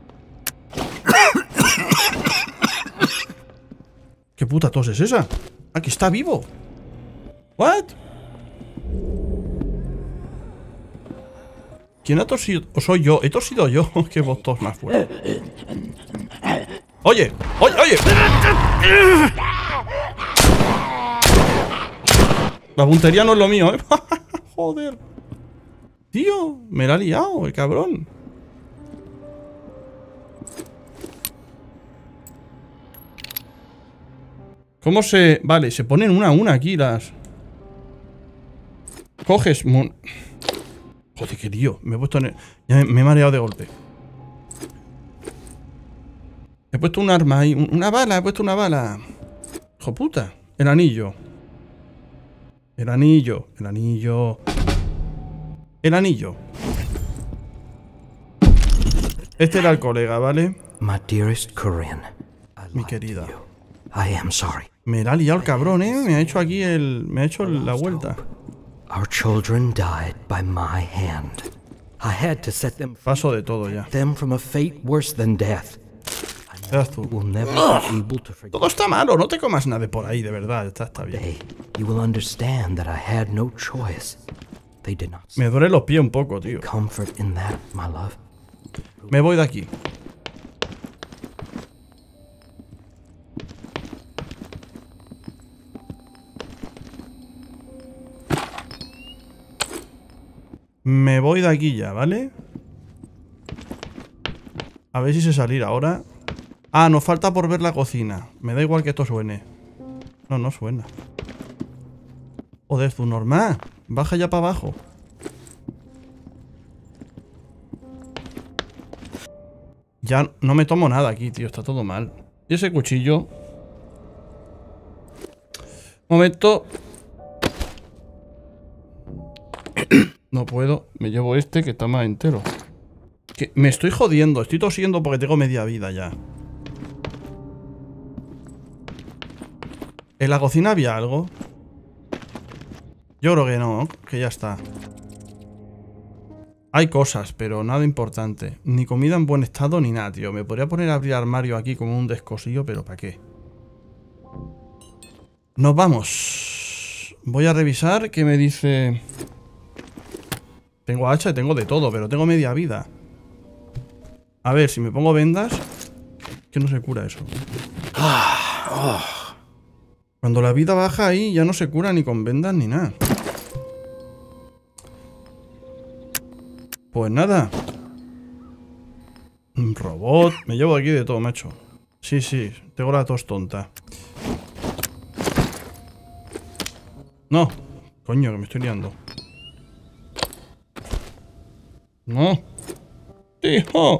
¿Qué puta tos es esa? Aquí está vivo. ¿What? ¿Quién ha tosido? ¿O soy yo? He tosido yo. Qué voz tos más fuerte. Oye, oye, oye. La puntería no es lo mío, ¿eh? Joder. Tío, me la ha liado el cabrón. ¿Cómo se...? Vale, se ponen una a una aquí las... Coges... Mon... Joder, qué lío. Me he puesto en el... Ya me, me he mareado de golpe. He puesto un arma ahí. Una bala, he puesto una bala. Hijo puta. El anillo. El anillo. El anillo. El anillo. Este era el colega, ¿vale? My dearest Corinne, Mi querida. I am sorry. Me la ha liado el cabrón, ¿eh? Me ha hecho aquí el... Me ha hecho la vuelta. Our children died by my hand. I had to set them Paso de todo ya. them from a fate worse than death. Verás tú. You will never be able to forget. Todo está malo, no te comas nada de por ahí, de verdad. Está, está bien. Day, you will understand that I had no choice. They did not Me duelen los pies un poco, tío. comfort in that, my love. Me voy de aquí. Me voy de aquí ya, ¿vale? A ver si sé salir ahora. Ah, nos falta por ver la cocina. Me da igual que esto suene. No, no suena. Joder, tu normal. Baja ya para abajo. Ya no me tomo nada aquí, tío. Está todo mal. ¿Y ese cuchillo? Momento. No puedo. Me llevo este que está más entero. Que me estoy jodiendo. Estoy tosiendo porque tengo media vida ya. ¿En la cocina había algo? Yo creo que no, que ya está. Hay cosas, pero nada importante. Ni comida en buen estado ni nada, tío. Me podría poner a abrir armario aquí como un descosillo, pero ¿para qué? Nos vamos. Voy a revisar qué me dice... Tengo hacha y tengo de todo, pero tengo media vida. A ver, si me pongo vendas... Que no se cura eso. Cuando la vida baja ahí ya no se cura ni con vendas ni nada. Pues nada. Un robot. Me llevo aquí de todo, macho. Sí, sí. Tengo la tos tonta. No. Coño, que me estoy liando. No. Tío.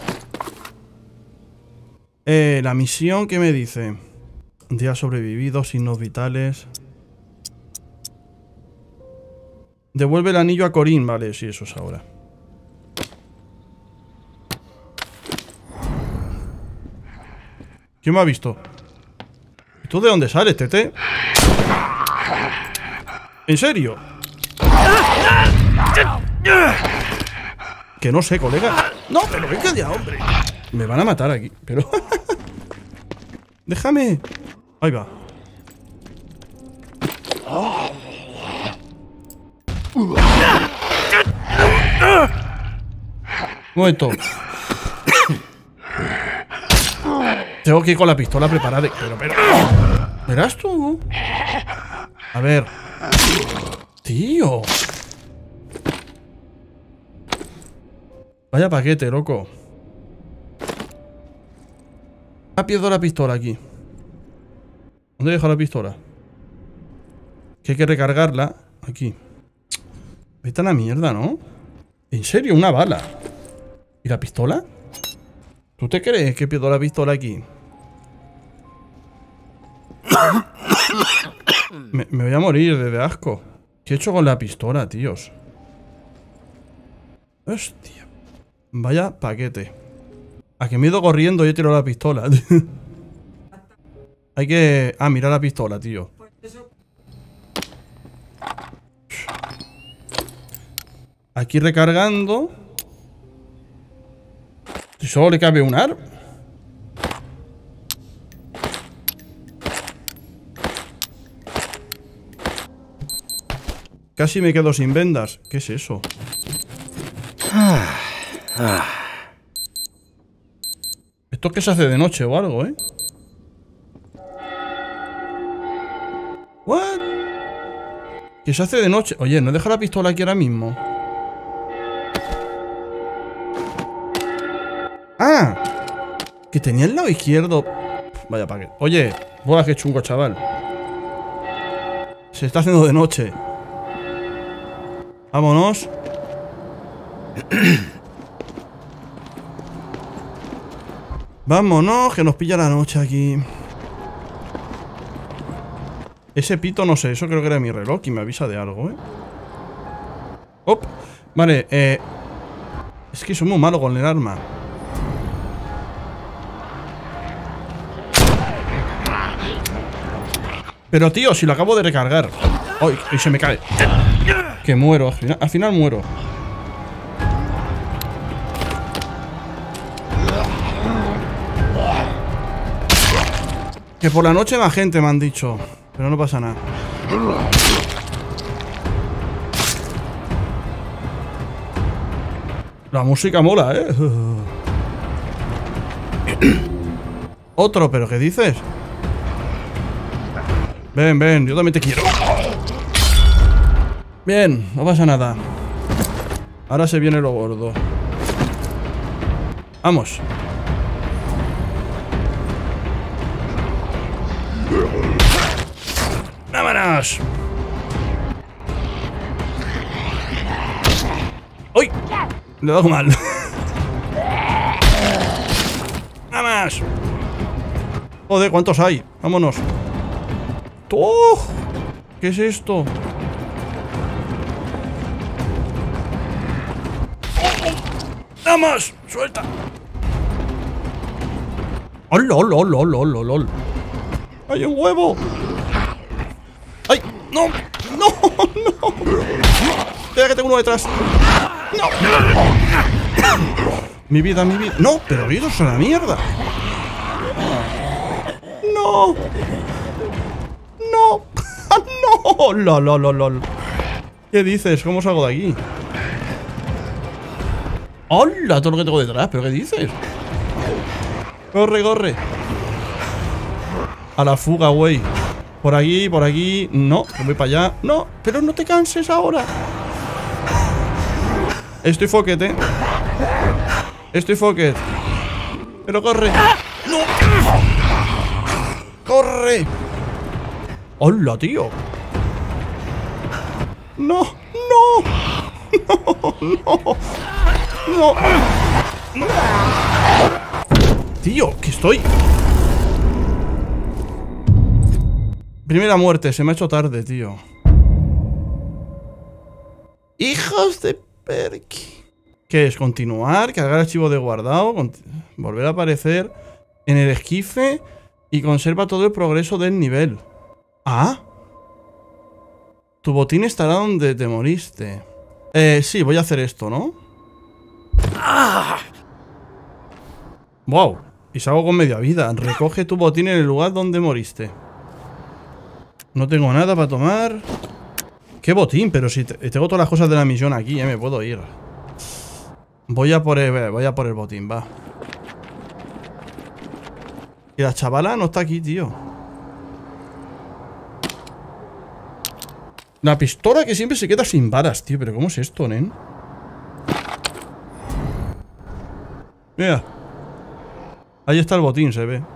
Eh, la misión, ¿qué me dice? Días sobrevividos, signos vitales. Devuelve el anillo a Corín. Vale, sí, eso es ahora. ¿Quién me ha visto? ¿Y tú de dónde sales, Tete? ¿En serio? Que no sé, colega. No, pero venga ya, hombre. Me van a matar aquí, pero... Déjame. Ahí va. Un momento. Tengo que ir con la pistola preparada. Pero, pero... ¿Verás tú? A ver. Tío. Vaya paquete, loco. Ha pierdo la pistola aquí. ¿Dónde he dejado la pistola? Que hay que recargarla. Aquí. Vete a la mierda, ¿no? ¿En serio? Una bala. ¿Y la pistola? ¿Tú te crees que pierdo la pistola aquí? me, me voy a morir de asco. ¿Qué he hecho con la pistola, tíos? Hostia. Vaya paquete. A que me he ido corriendo y he tirado la pistola. Hay que... Ah, mira la pistola, tío. Aquí recargando. Si solo le cabe un arma. Casi me quedo sin vendas. ¿Qué es eso? Esto es que se hace de noche o algo, ¿eh? ¿What? Que se hace de noche. Oye, ¿no deja la pistola aquí ahora mismo? ¡Ah! Que tenía el lado izquierdo. Vaya paquete. Oye, bola que chungo, chaval. Se está haciendo de noche. Vámonos. Vámonos, que nos pilla la noche aquí. Ese pito, no sé, eso creo que era mi reloj y me avisa de algo, ¿eh? ¡Op! Vale, eh... es que soy muy malo con el arma. Pero tío, si lo acabo de recargar. ¡Ay! Y se me cae. Que muero, al final, al final muero. Que por la noche más gente me han dicho. Pero no pasa nada. La música mola, ¿eh? Otro, ¿pero qué dices? Ven, ven, yo también te quiero. Bien, no pasa nada. Ahora se viene lo gordo. Vamos. ¡Vámonos! ¡Uy! Le he dado mal. ¡Vamos! Joder, ¿cuántos hay? Vámonos. ¡Oh! ¿Qué es esto? ¡Vamos! ¡Suelta! ¡Hola, hola, hola, hola, hola! ¡Hay un huevo! ¡No! ¡No! ¡No! Espera que tengo uno detrás. ¡No! Mi vida, mi vida. ¡No! Pero iros a la mierda. ¡No! ¡No! ¡No! ¡Lol, lol, lol, lol! ¿Qué dices? ¿Cómo salgo de aquí? ¡Hola! Todo lo que tengo detrás. ¿Pero qué dices? Corre, corre. A la fuga, güey. Por aquí, por aquí. No, me voy para allá. No, pero no te canses ahora. Estoy foquet, eh. Estoy foquet. Pero corre. ¡No! ¡Corre! ¡Hola, tío! ¡No! ¡No! ¡No! ¡No! ¡No! ¡No! Tío, que estoy... Primera muerte, se me ha hecho tarde, tío. ¡Hijos de perky! ¿Qué es? Continuar, cargar archivo de guardado, volver a aparecer en el esquife y conserva todo el progreso del nivel. ¿Ah? Tu botín estará donde te moriste. Eh, sí, voy a hacer esto, ¿no? ¡Ah! Wow, y salgo con media vida. Recoge tu botín en el lugar donde moriste. No tengo nada para tomar. ¿Qué botín? Pero si te, tengo todas las cosas de la misión aquí, eh, me puedo ir. Voy a por el, voy a por el botín, va. Y la chavala no está aquí, tío. La pistola que siempre se queda sin balas, tío. Pero ¿cómo es esto, nen? Mira. Ahí está el botín, se ve.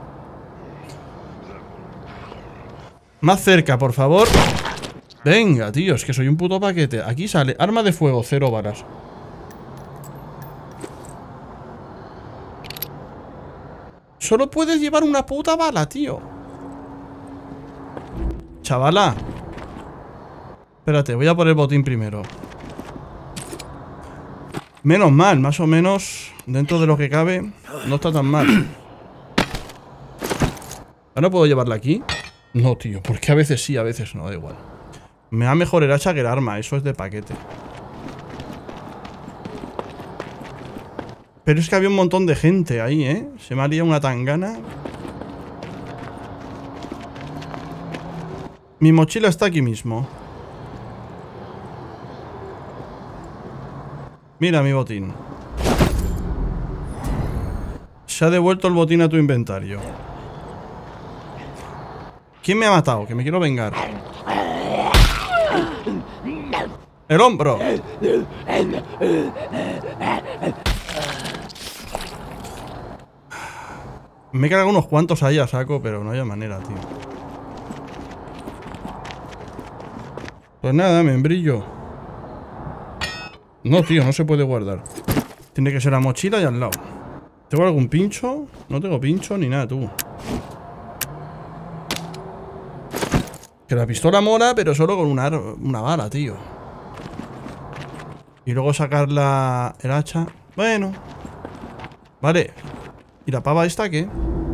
Más cerca, por favor. Venga, tío, es que soy un puto paquete. Aquí sale, arma de fuego, cero balas. Solo puedes llevar una puta bala, tío. Chavala. Espérate, voy a por el botín primero. Menos mal, más o menos. Dentro de lo que cabe, no está tan mal. ¿Ahora puedo llevarla aquí? No, tío, porque a veces sí, a veces no, da igual. Me da mejor el hacha que el arma, eso es de paquete. Pero es que había un montón de gente ahí, ¿eh? Se me haría una tangana. Mi mochila está aquí mismo. Mira mi botín. Se ha devuelto el botín a tu inventario. ¿Quién me ha matado? Que me quiero vengar. El hombro. Me he cargado unos cuantos ahí a saco, pero no hay manera, tío. Pues nada, membrillo. No, tío, no se puede guardar. Tiene que ser la mochila y al lado. ¿Tengo algún pincho? No tengo pincho ni nada, tú. Que la pistola mola, pero solo con una, una bala, tío. Y luego sacar la, el hacha. Bueno. Vale. ¿Y la pava esta qué?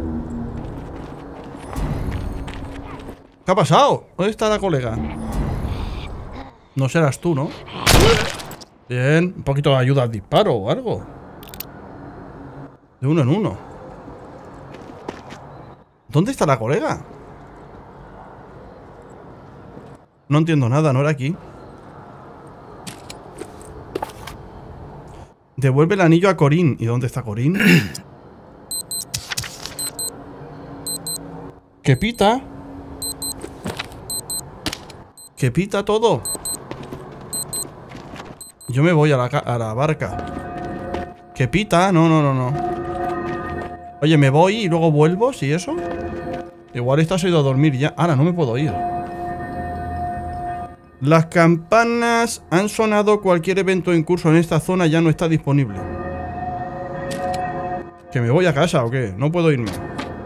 ¿Qué ha pasado? ¿Dónde está la colega? No serás tú, ¿no? Bien. Un poquito de ayuda al disparo o algo. De uno en uno. ¿Dónde está la colega? No entiendo nada, no era aquí. Devuelve el anillo a Corín. ¿Y dónde está Corín? ¿Qué pita? ¿Qué pita todo? Yo me voy a la, a la barca. ¿Qué pita? No, no, no, no. Oye, me voy y luego vuelvo, ¿sí eso? Igual estás ido a dormir ya. Ahora no me puedo ir. Las campanas han sonado. Cualquier evento en curso en esta zona ya no está disponible. ¿Que me voy a casa o qué? No puedo irme.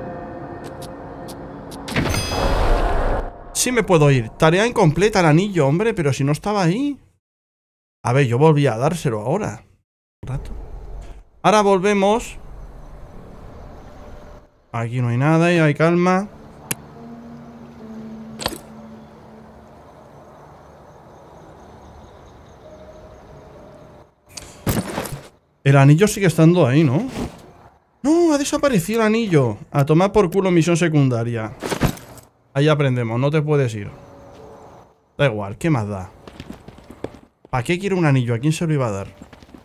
Sí me puedo ir. Tarea incompleta el anillo, hombre. Pero si no estaba ahí. A ver, yo volví a dárselo ahora. Un rato. Ahora volvemos. Aquí no hay nada y hay calma. El anillo sigue estando ahí, ¿no? No, ha desaparecido el anillo. A tomar por culo misión secundaria. Ahí aprendemos, no te puedes ir. Da igual, ¿qué más da? ¿Para qué quiere un anillo? ¿A quién se lo iba a dar?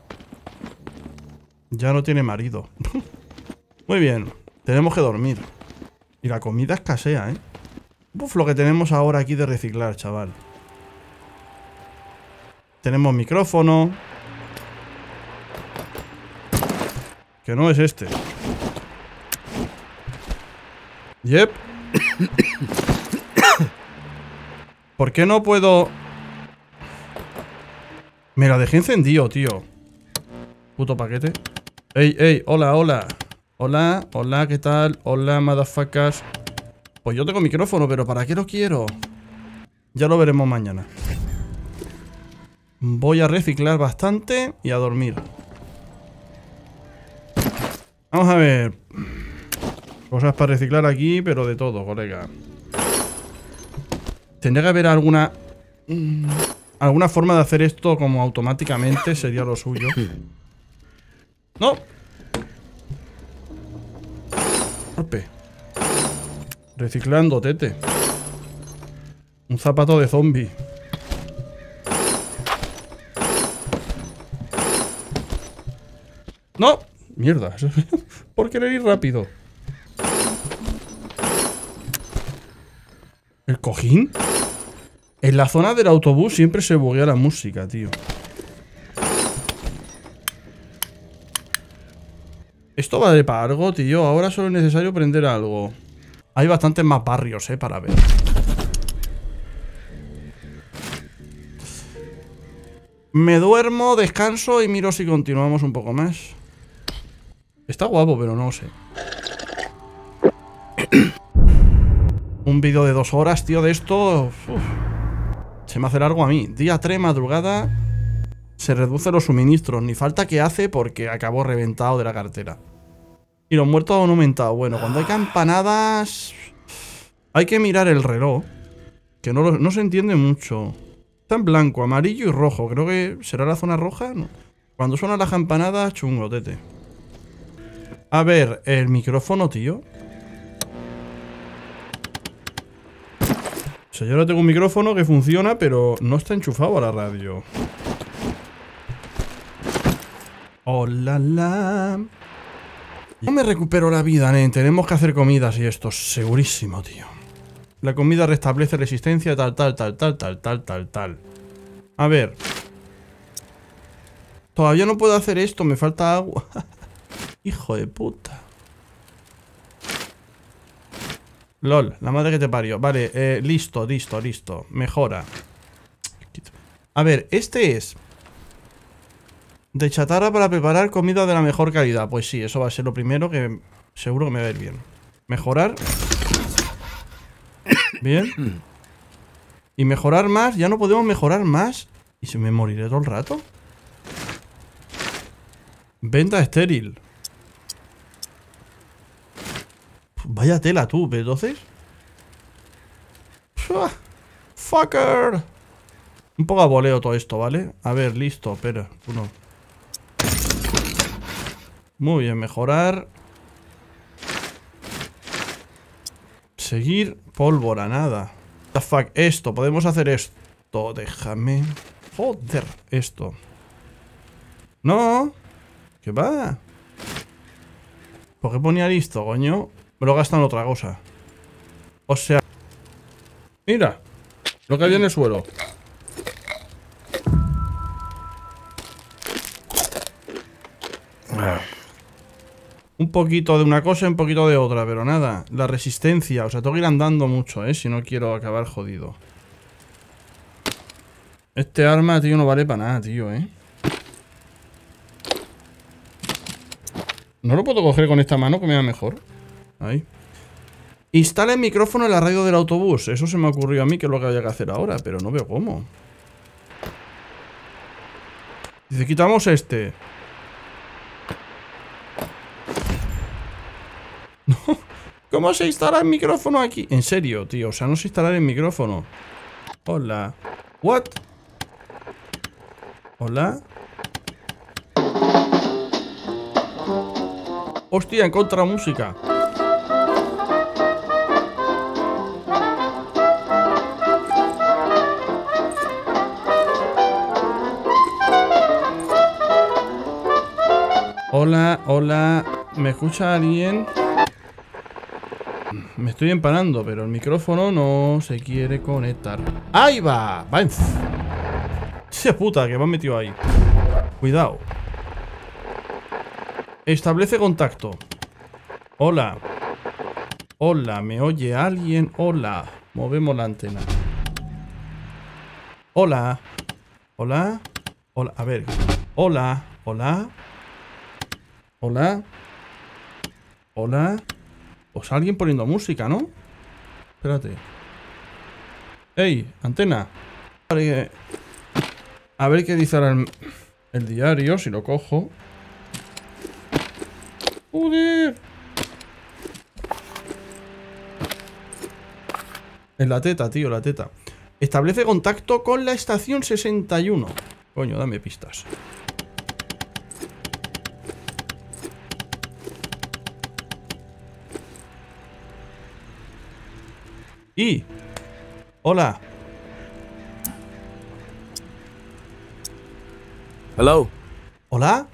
Ya no tiene marido. Muy bien, tenemos que dormir. Y la comida escasea, ¿eh? Uf, lo que tenemos ahora aquí de reciclar, chaval. Tenemos micrófono. Que no es este. Yep. ¿Por qué no puedo...? Me la dejé encendido, tío. Puto paquete. Ey, ey, hola, hola. Hola, hola, ¿qué tal? Hola, motherfuckers. Pues yo tengo micrófono, pero ¿para qué lo quiero? Ya lo veremos mañana. Voy a reciclar bastante y a dormir. Vamos a ver. Cosas para reciclar aquí, pero de todo, colega. Tendría que haber alguna... Mmm, alguna forma de hacer esto como automáticamente. Sería lo suyo. ¡No! Golpe. Reciclando, tete. Un zapato de zombie. ¡No! Mierda. ¿Por querer ir rápido? ¿El cojín? En la zona del autobús siempre se buguea la música, tío. ¿Esto vale para algo, tío? Ahora solo es necesario prender algo. Hay bastantes más barrios, eh, para ver. Me duermo, descanso y miro si continuamos un poco más. Está guapo, pero no sé. Un vídeo de dos horas, tío, de esto. Uf, se me hace largo a mí. Día tres, madrugada. Se reducen los suministros. Ni falta que hace porque acabó reventado de la cartera. Y los muertos han aumentado. Bueno, cuando hay campanadas... Hay que mirar el reloj. Que no, lo, no se entiende mucho. Está en blanco, amarillo y rojo. Creo que será la zona roja, ¿no? Cuando suenan las campanadas, chungo, tete. A ver, el micrófono, tío. O sea, yo ahora tengo un micrófono que funciona, pero no está enchufado a la radio. Hola, la. No me recupero la vida, nen. Tenemos que hacer comidas y esto, segurísimo, tío. La comida restablece resistencia, tal, tal, tal, tal, tal, tal, tal, tal. A ver. Todavía no puedo hacer esto, me falta agua. Hijo de puta. LOL, la madre que te parió. Vale, eh, listo, listo, listo. Mejora. A ver, este es de chatarra para preparar comida de la mejor calidad. Pues sí, eso va a ser lo primero que seguro que me va a ir bien. Mejorar. Bien. Y mejorar más. Ya no podemos mejorar más. ¿Y se me moriré todo el rato? Venta estéril. Vaya tela tú, entonces. Fucker. Un poco a voleo todo esto, ¿vale? A ver, listo, espera, uno. Muy bien, mejorar. Seguir, pólvora, nada. The fuck, esto, podemos hacer esto. Déjame. Joder, esto. No. ¿Qué va? ¿Por qué ponía listo, coño? Me lo gastan en otra cosa. O sea... Mira. Lo que había en el suelo. Un poquito de una cosa y un poquito de otra, pero nada. La resistencia. O sea, tengo que ir andando mucho, ¿eh? Si no quiero acabar jodido. Este arma, tío, no vale para nada, tío, ¿eh? No lo puedo coger con esta mano que me va mejor. Ahí. Instala el micrófono en la radio del autobús. Eso se me ocurrió a mí que es lo que había que hacer ahora, pero no veo cómo. Dice, quitamos este. No. ¿Cómo se instala el micrófono aquí? En serio, tío. O sea, no se instala el micrófono. Hola. What? Hola. Hostia, encontra música. Hola, hola. ¿Me escucha alguien? Me estoy empanando, pero el micrófono no se quiere conectar. ¡Ahí va! ¡Va en... ¡Se puta! Que me han metido ahí. Cuidado. Establece contacto. Hola. Hola, ¿me oye alguien? Hola. Movemos la antena. Hola. Hola. Hola. A ver. Hola. Hola. Hola. Hola. Pues alguien poniendo música, ¿no? Espérate. ¡Ey! Antena. A ver qué dice ahora el, el diario, si lo cojo. ¡Joder! En la teta, tío, la teta. Establece contacto con la estación sesenta y uno. Coño, dame pistas. Y... Hola. Hello. ¿Hola?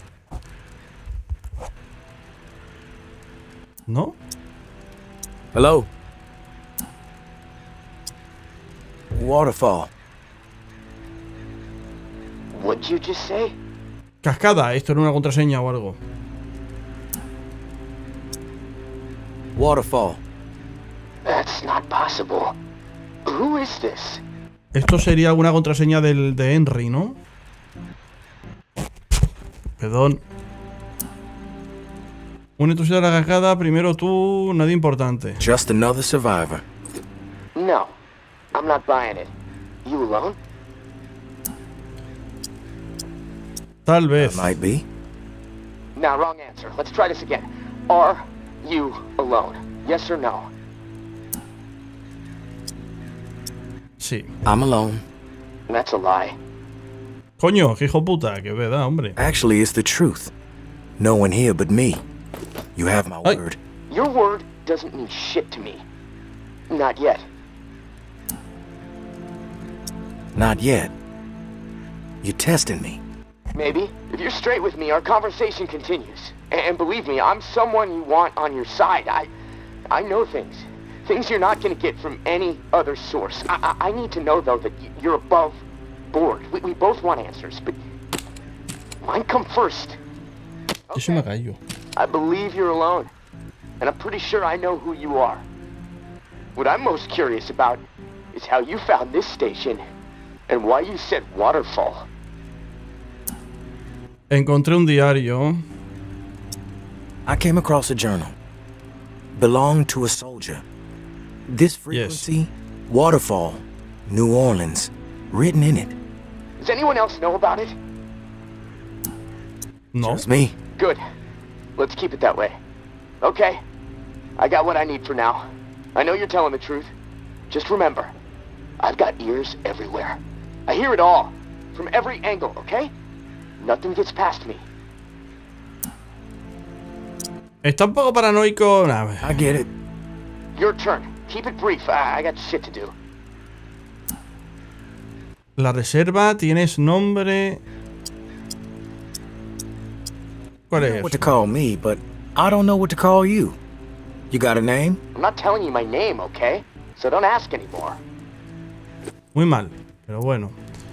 ¿No? Hello. Waterfall. What'd you just say? Cascada, esto era una contraseña o algo. Waterfall. That's not possible. Who is this? Esto sería alguna contraseña del, de Henry, ¿no? Perdón. Un entusiasta de la cascada, primero tú, nadie importante. Just another survivor. No, I'm not buying it. You alone? Tal vez. Might be. Now, wrong answer. Let's try this again. Are you alone? Yes or no? Sí. I'm alone. That's a lie. Coño, qué hijo puta, que verdad, hombre. Actually, it's the truth. No one here but me. You have my Ay. word. Your word doesn't mean shit to me. Not yet. Not yet. You're testing me. Maybe. If you're straight with me, our conversation continues. And believe me, I'm someone you want on your side. I... I know things. Things you're not gonna get from any other source. I, I, I need to know, though, that you're above board. We, we both want answers, but... mine come first. Yo soy me callo. I believe you're alone. And I'm pretty sure I know who you are. What I'm most curious about is how you found this station and why you said waterfall. Encontré un diario. I came across a journal. Belonged to a soldier. This frequency, Waterfall, New Orleans, written in it. Does anyone else know about it? No. Just me. Good. Let's keep it that way. Okay. I got what I need for now. I know you're telling the truth. Just remember, I've got ears everywhere. I hear it all. From every angle, okay? Nothing gets past me. Está un poco paranoico. Nah, I get it. Your turn. Keep it brief. I, I got shit to do. la reserva, tienes nombre. ¿Cuál You know es? what to call me, but I don't know what to call you. You got a name? I'm not telling you my name, okay? So don't ask anymore. Muy mal, pero bueno.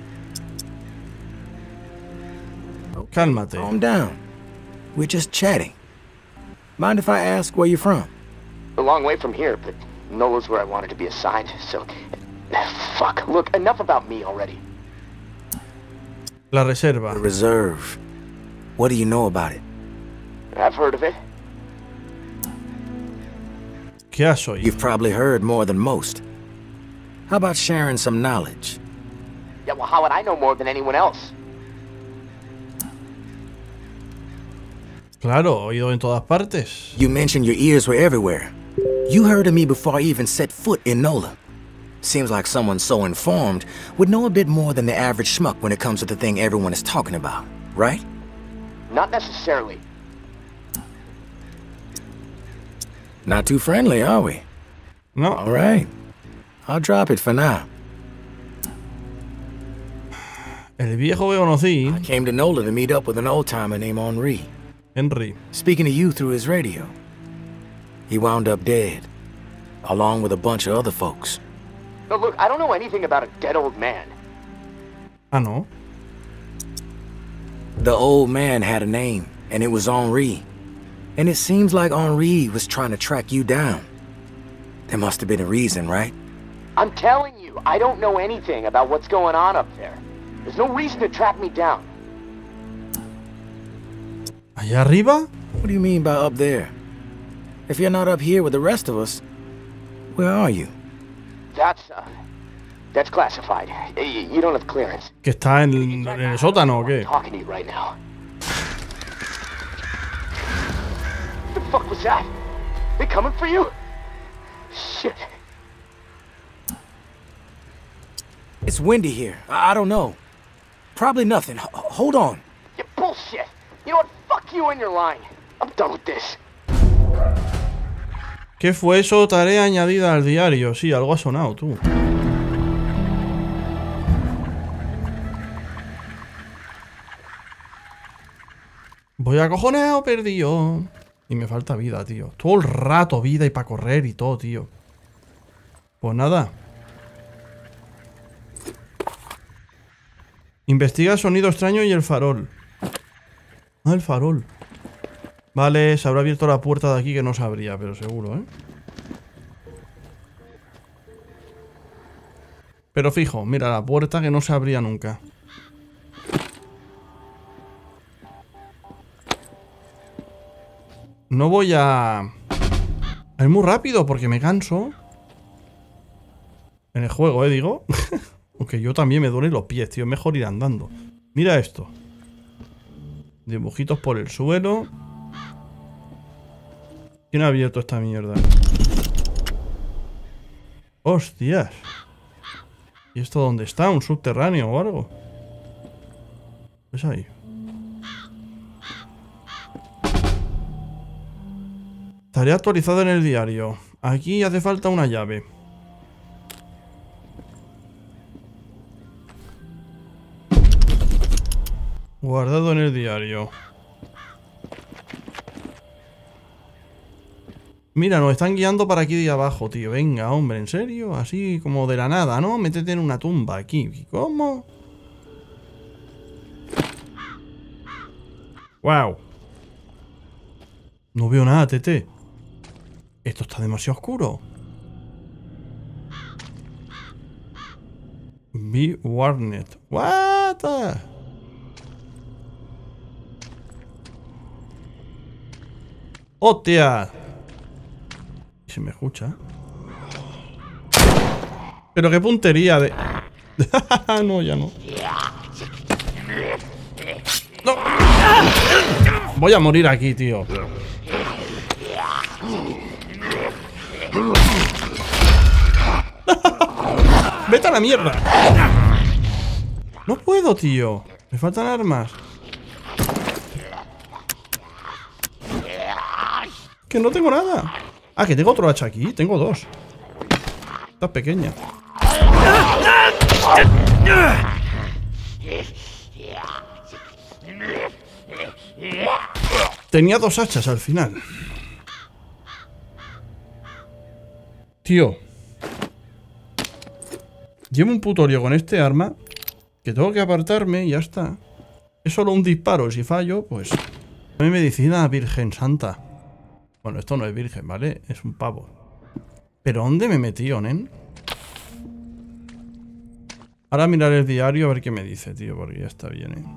Cálmate. Calm down. We're just chatting. Mind if I ask where you're from? A long way from here, but Nola's where I wanted to be assigned, so... Fuck, look, enough about me already. La reserva. The reserve. What do you know about it? I've heard of it. ¿Qué has oído? You've probably heard more than most. How about sharing some knowledge? Yeah, well, how would I know more than anyone else? Claro, oído en todas partes. You mentioned your ears were everywhere. You heard of me before I even set foot in Nola. Seems like someone so informed would know a bit more than the average schmuck when it comes to the thing everyone is talking about, right? Not necessarily. Not too friendly, are we? No. All right. I'll drop it for now. El viejo que conocí. I came to Nola to meet up with an old-timer named Henri. Henry. Speaking to you through his radio. He wound up dead, along with a bunch of other folks. No, look, I don't know anything about a dead old man. Ah, no. The old man had a name, and it was Henri. And it seems like Henri was trying to track you down. There must have been a reason, right? I'm telling you, I don't know anything about what's going on up there. There's no reason to track me down. ¿Allá arriba? What do you mean by up there? If you're not up here with the rest of us, where are you? That's, uh, that's classified. Y- You don't have clearance. ¿Que está en, en el sótano o qué? I'm talking to you right now. What the fuck was that? They coming for you? Shit. It's windy here. I, I don't know. Probably nothing. H hold on. You bullshit. You know what? Fuck you and your line. I'm done with this. ¿Qué fue eso? Tarea añadida al diario. Sí, algo ha sonado, tú. Voy a cojoneo perdido. Y me falta vida, tío. Todo el rato vida y para correr y todo, tío. Pues nada. Investiga el sonido extraño y el farol. Ah, el farol. Vale, se habrá abierto la puerta de aquí que no se abría, pero seguro, ¿eh? Pero fijo, mira, la puerta que no se abría nunca. No voy a... a ir muy rápido porque me canso. En el juego, ¿eh? Digo. Aunque yo también me duelen los pies, tío. Es mejor ir andando. Mira esto. Dibujitos por el suelo. ¿Quién ha abierto esta mierda? ¡Hostias! ¿Y esto dónde está? ¿Un subterráneo o algo? Es ahí. Tarea actualizada en el diario. Aquí hace falta una llave. Guardado en el diario. Mira, nos están guiando para aquí de abajo, tío. Venga, hombre, ¿en serio? Así como de la nada, ¿no? Métete en una tumba aquí. ¿Cómo? ¡Wow! No veo nada, Tete. Esto está demasiado oscuro. Be warned. What the... ¡Hostia! Se me escucha. Pero qué puntería de... No, ya no. No. Voy a morir aquí, tío. Vete a la mierda. No puedo, tío. Me faltan armas. Que no tengo nada. Ah, que tengo otro hacha aquí. Tengo dos. Esta es pequeña. Tenía dos hachas al final. Tío. Llevo un puto lío con este arma. Que tengo que apartarme y ya está. Es solo un disparo. Si fallo, pues... No hay medicina, Virgen Santa. Bueno, esto no es virgen, ¿vale? Es un pavo. ¿Pero dónde me metí, nen? Ahora miraré el diario a ver qué me dice, tío. Porque ya está bien, ¿eh?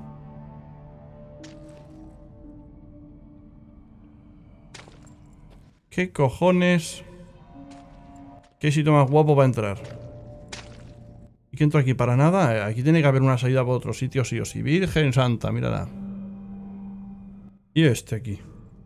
¿Qué cojones? ¿Qué sitio más guapo para entrar? ¿Y que entro aquí para nada? Aquí tiene que haber una salida por otro sitio, sí o sí. Virgen Santa, mírala. Y este aquí.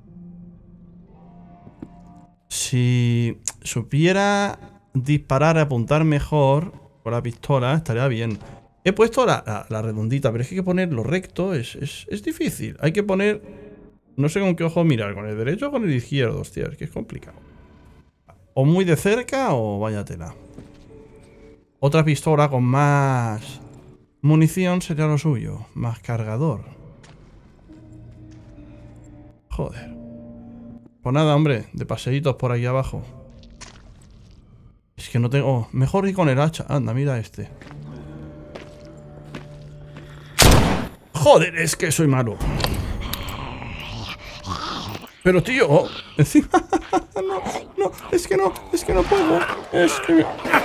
Si supiera disparar y apuntar mejor con la pistola, estaría bien. He puesto la, la, la redondita, pero es que hay que ponerlo recto. Es, es, es difícil. Hay que poner... No sé con qué ojo mirar. ¿Con el derecho o con el izquierdo? Hostia, es que es complicado. O muy de cerca o vaya tela. Otra pistola con más munición sería lo suyo. Más cargador. Joder. Pues nada, hombre. De paseitos por aquí abajo. Es que no tengo... Oh, mejor ir con el hacha. Anda, mira este. Joder, es que soy malo. Pero tío, oh, encima... no, no, es que no, es que no puedo. Es que...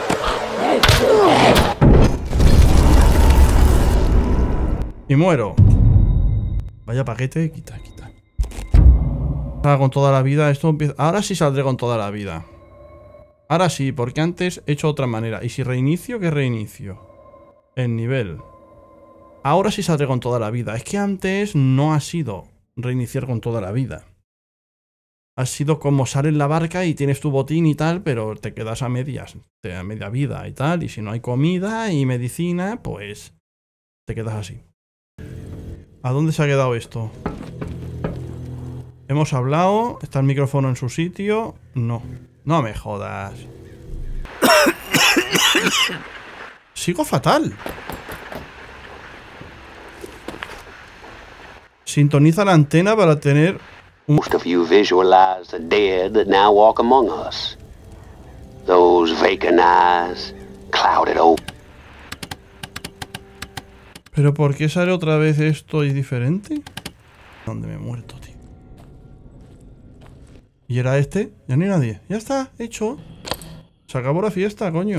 Y muero. Vaya paquete, quita, quita. Ahora con toda la vida, esto empieza... Ahora sí saldré con toda la vida. Ahora sí, porque antes he hecho de otra manera. ¿Y si reinicio? ¿Qué reinicio? El nivel. Ahora sí saldré con toda la vida. Es que antes no ha sido reiniciar con toda la vida. Ha sido como sale en la barca y tienes tu botín y tal, pero te quedas a medias, a media vida y tal. Y si no hay comida y medicina, pues te quedas así. ¿A dónde se ha quedado esto? Hemos hablado. ¿Está el micrófono en su sitio? No. No me jodas. Sigo fatal. Sintoniza la antena para tener... Most of you visualize the dead that now walk among us. Those vacant eyes, clouded open. ¿Pero por qué sale otra vez esto y diferente? ¿Dónde me he muerto, tío? ¿Y era este? Ya no hay nadie. Ya está, hecho. Se acabó la fiesta, coño.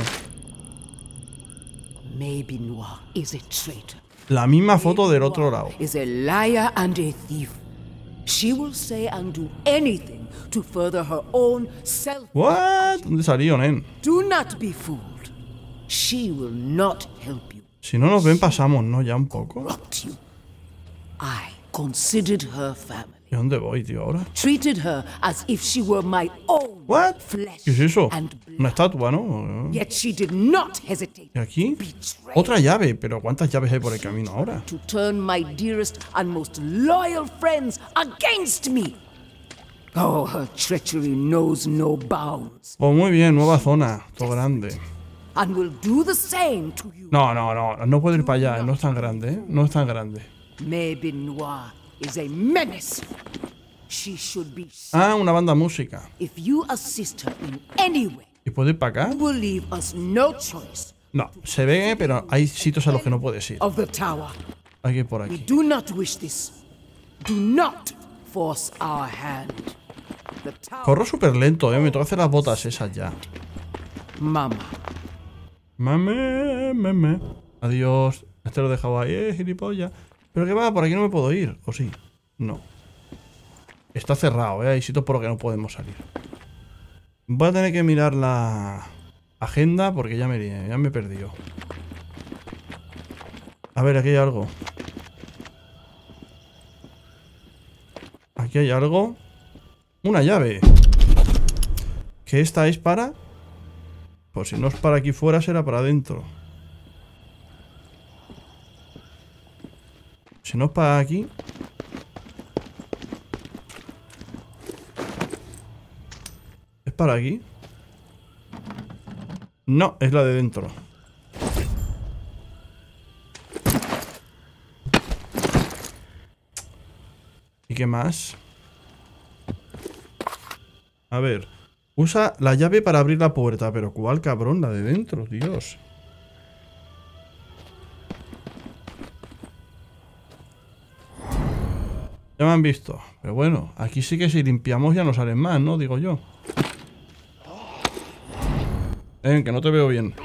Maybe Noir is a traitor. La misma foto del otro lado. Is a liar and a thief. She will say and do anything to further her own self. What? ¿Dónde salió, nen? Do not be fooled. She will not help you. Si no nos ven, pasamos, ¿no? Ya un poco. You. I considered her family. ¿Y dónde voy, tío, ahora? Treated her as if she were my own. What? Flesh ¿Qué es eso? and blood. Una estatua, ¿no? Yet she did not hesitate. ¿Y aquí? Betray. Otra llave, pero ¿cuántas llaves hay por el camino ahora? To turn my dearest and most loyal friends against me. Oh, her treachery knows no bounds. Pues muy bien, nueva zona, todo grande. And will do the same to you. No, no, no, no puedo ir para allá, no es tan grande, ¿eh? No es tan grande. Maybe Noir is a menace. She should be. Ah, una banda música. If you assist her in any way, ¿Y puedo ir para acá? will leave us no choice. No, se ve, pero hay sitios a los que no puedes ir. Of the tower. Hay que ir por We aquí. do not wish this. Do not force our hand. The tower. Corro súper lento, ¿eh? Me tengo que hacer las botas esas ya. Mama. Mame, mame. Adiós. Este lo he dejado ahí, eh, gilipollas. Pero que va, por aquí no me puedo ir. ¿O sí? No. Está cerrado, eh. Hay sitios por los que no podemos salir. Voy a tener que mirar la agenda porque ya me, ya me he perdido. A ver, aquí hay algo. Aquí hay algo. Una llave. ¿Que esta es para? Pues si no es para aquí fuera, será para adentro. Si no es para aquí. ¿Es para aquí? No, es la de dentro. ¿Y qué más? A ver. Usa la llave para abrir la puerta. Pero ¿cuál, cabrón? La de dentro, Dios. Ya me han visto. Pero bueno, aquí sí que si limpiamos ya no salen más, ¿no? Digo yo. Ven, que no te veo bien.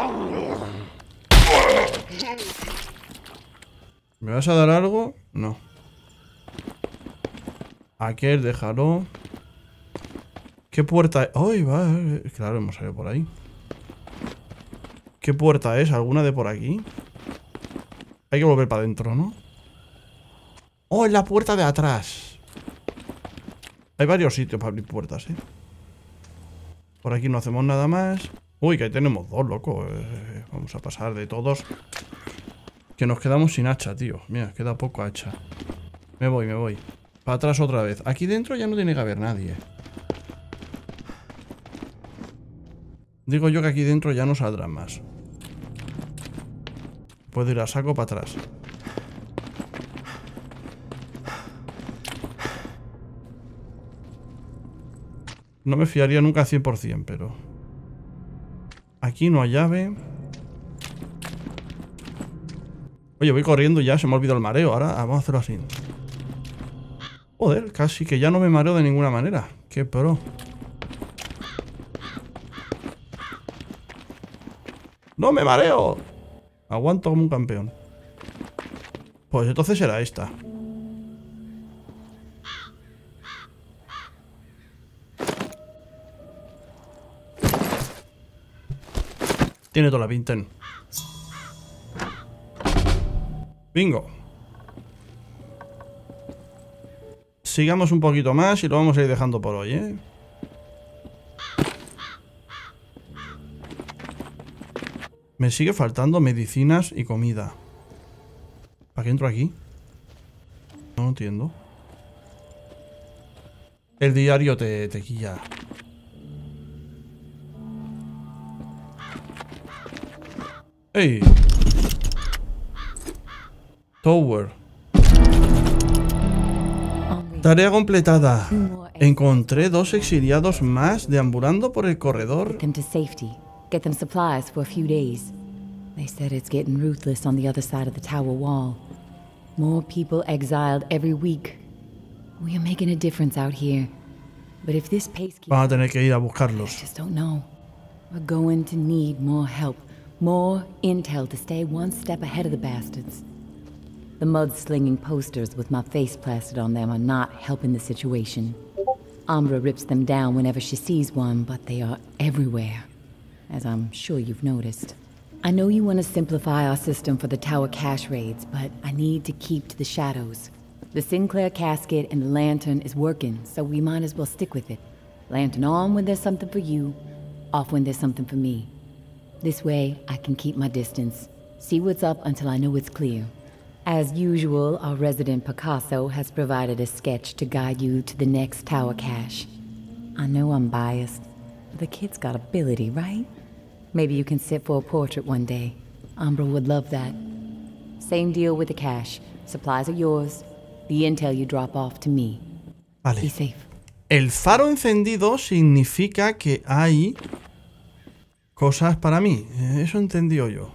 ¿Me vas a dar algo? No. Aquel, déjalo. ¿Qué puerta es? ¡Ay, va! Claro, hemos salido por ahí. ¿Qué puerta es? ¿Alguna de por aquí? Hay que volver para adentro, ¿no? ¡Oh, es la puerta de atrás! Hay varios sitios para abrir puertas, ¿eh? Por aquí no hacemos nada más. Uy, que ahí tenemos dos, loco. Eh, vamos a pasar de todos. Que nos quedamos sin hacha, tío. Mira, queda poco hacha. Me voy, me voy. Para atrás otra vez. Aquí dentro ya no tiene que haber nadie. Digo yo que aquí dentro ya no saldrán más. Puedo ir a saco para atrás. No me fiaría nunca al cien por cien, pero... Aquí no hay llave. Oye, voy corriendo y ya se me ha olvidado el mareo. Ahora vamos a hacerlo así. Joder, casi que ya no me mareo de ninguna manera. Qué pro. ¡No me mareo! Aguanto como un campeón. Pues entonces será esta. Tiene toda la pinta. Bingo. Sigamos un poquito más y lo vamos a ir dejando por hoy, ¿eh? Me sigue faltando medicinas y comida. ¿Para qué entro aquí? No lo entiendo. El diario te, te guía. ¡Ey! Tower. Tarea completada. Encontré dos exiliados más deambulando por el corredor. Get them supplies for a few days. They said it's getting ruthless on the other side of the tower wall. More people exiled every week. We are making a difference out here. But if this pace keeps... Van a tener que ir a buscarlos. I just don't know. We're going to need more help. More intel to stay one step ahead of the bastards. The mud-slinging posters with my face plastered on them are not helping the situation. Umbra rips them down whenever she sees one, but they are everywhere. As I'm sure you've noticed. I know you want to simplify our system for the tower cache raids, but I need to keep to the shadows. The Sinclair casket and the lantern is working, so we might as well stick with it. Lantern on when there's something for you, off when there's something for me. This way, I can keep my distance. See what's up until I know it's clear. As usual, our resident Picasso has provided a sketch to guide you to the next tower cache. I know I'm biased. The kid's got ability, right? Maybe you can sit for a portrait one day. Umbra would love that. Same deal with the cash. Supplies are yours. The intel you drop off to me. Vale. Be safe. El faro encendido significa que hay cosas para mí. Eso entendí yo.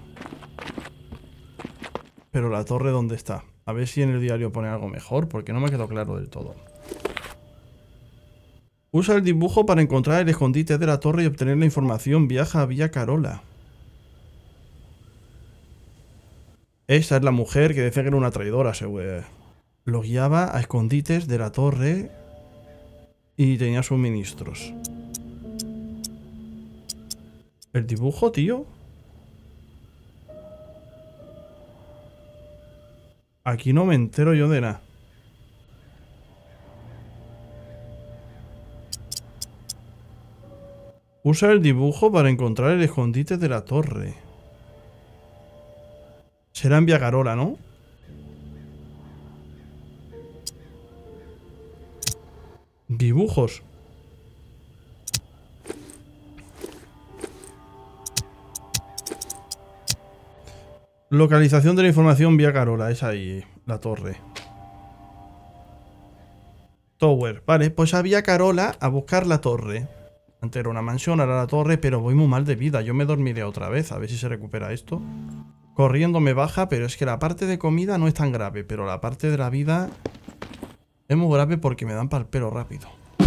Pero la torre, ¿dónde está? A ver si en el diario pone algo mejor, porque no me quedó claro del todo. Usa el dibujo para encontrar el escondite de la torre y obtener la información. Viaja a Villa Carola. Esta es la mujer que decía que era una traidora, seguro. Lo guiaba a escondites de la torre y tenía suministros. ¿El dibujo, tío? Aquí no me entero yo de nada. Usa el dibujo para encontrar el escondite de la torre. Será en Villa Carola, ¿no? Dibujos. Localización de la información Villa Carola. Es ahí, la torre. Tower. Vale, pues a Villa Carola a buscar la torre. Antes era una mansión, ahora la torre, pero voy muy mal de vida. Yo me dormiré otra vez, a ver si se recupera esto. Corriendo me baja, pero es que la parte de comida no es tan grave. Pero la parte de la vida es muy grave porque me dan para el pelo rápido.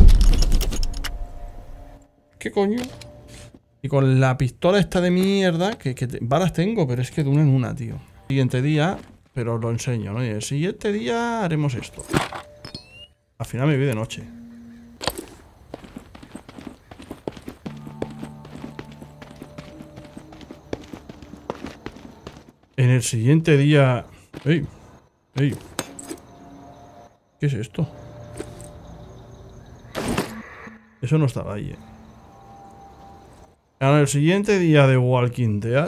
¿Qué coño? Y con la pistola esta de mierda, que, que te, balas tengo, pero es que de una en una, tío. Siguiente día, pero os lo enseño, ¿no? Y el siguiente día haremos esto. Al final me voy de noche. En el siguiente día... ¡Ey! ¡Ey! ¿Qué es esto? Eso no estaba ahí, eh. En el siguiente día de Walking Dead...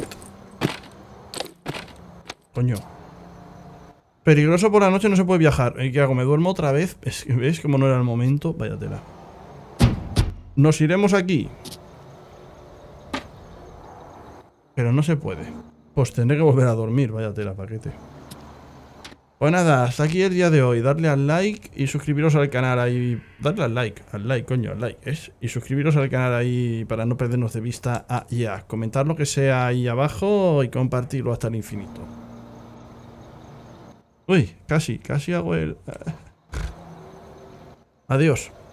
Coño. Peligroso por la noche, no se puede viajar. ¿Y qué hago? ¿Me duermo otra vez? Es que ves como no era el momento. Vaya tela. Nos iremos aquí. Pero no se puede. Pues tendré que volver a dormir, vaya tela, paquete. Pues nada, hasta aquí el día de hoy. Darle al like y suscribiros al canal ahí. Darle al like, al like, coño, al like, ¿es? Y suscribiros al canal ahí para no perdernos de vista a I A. Comentar lo que sea ahí abajo y compartirlo hasta el infinito. Uy, casi, casi hago el... Adiós.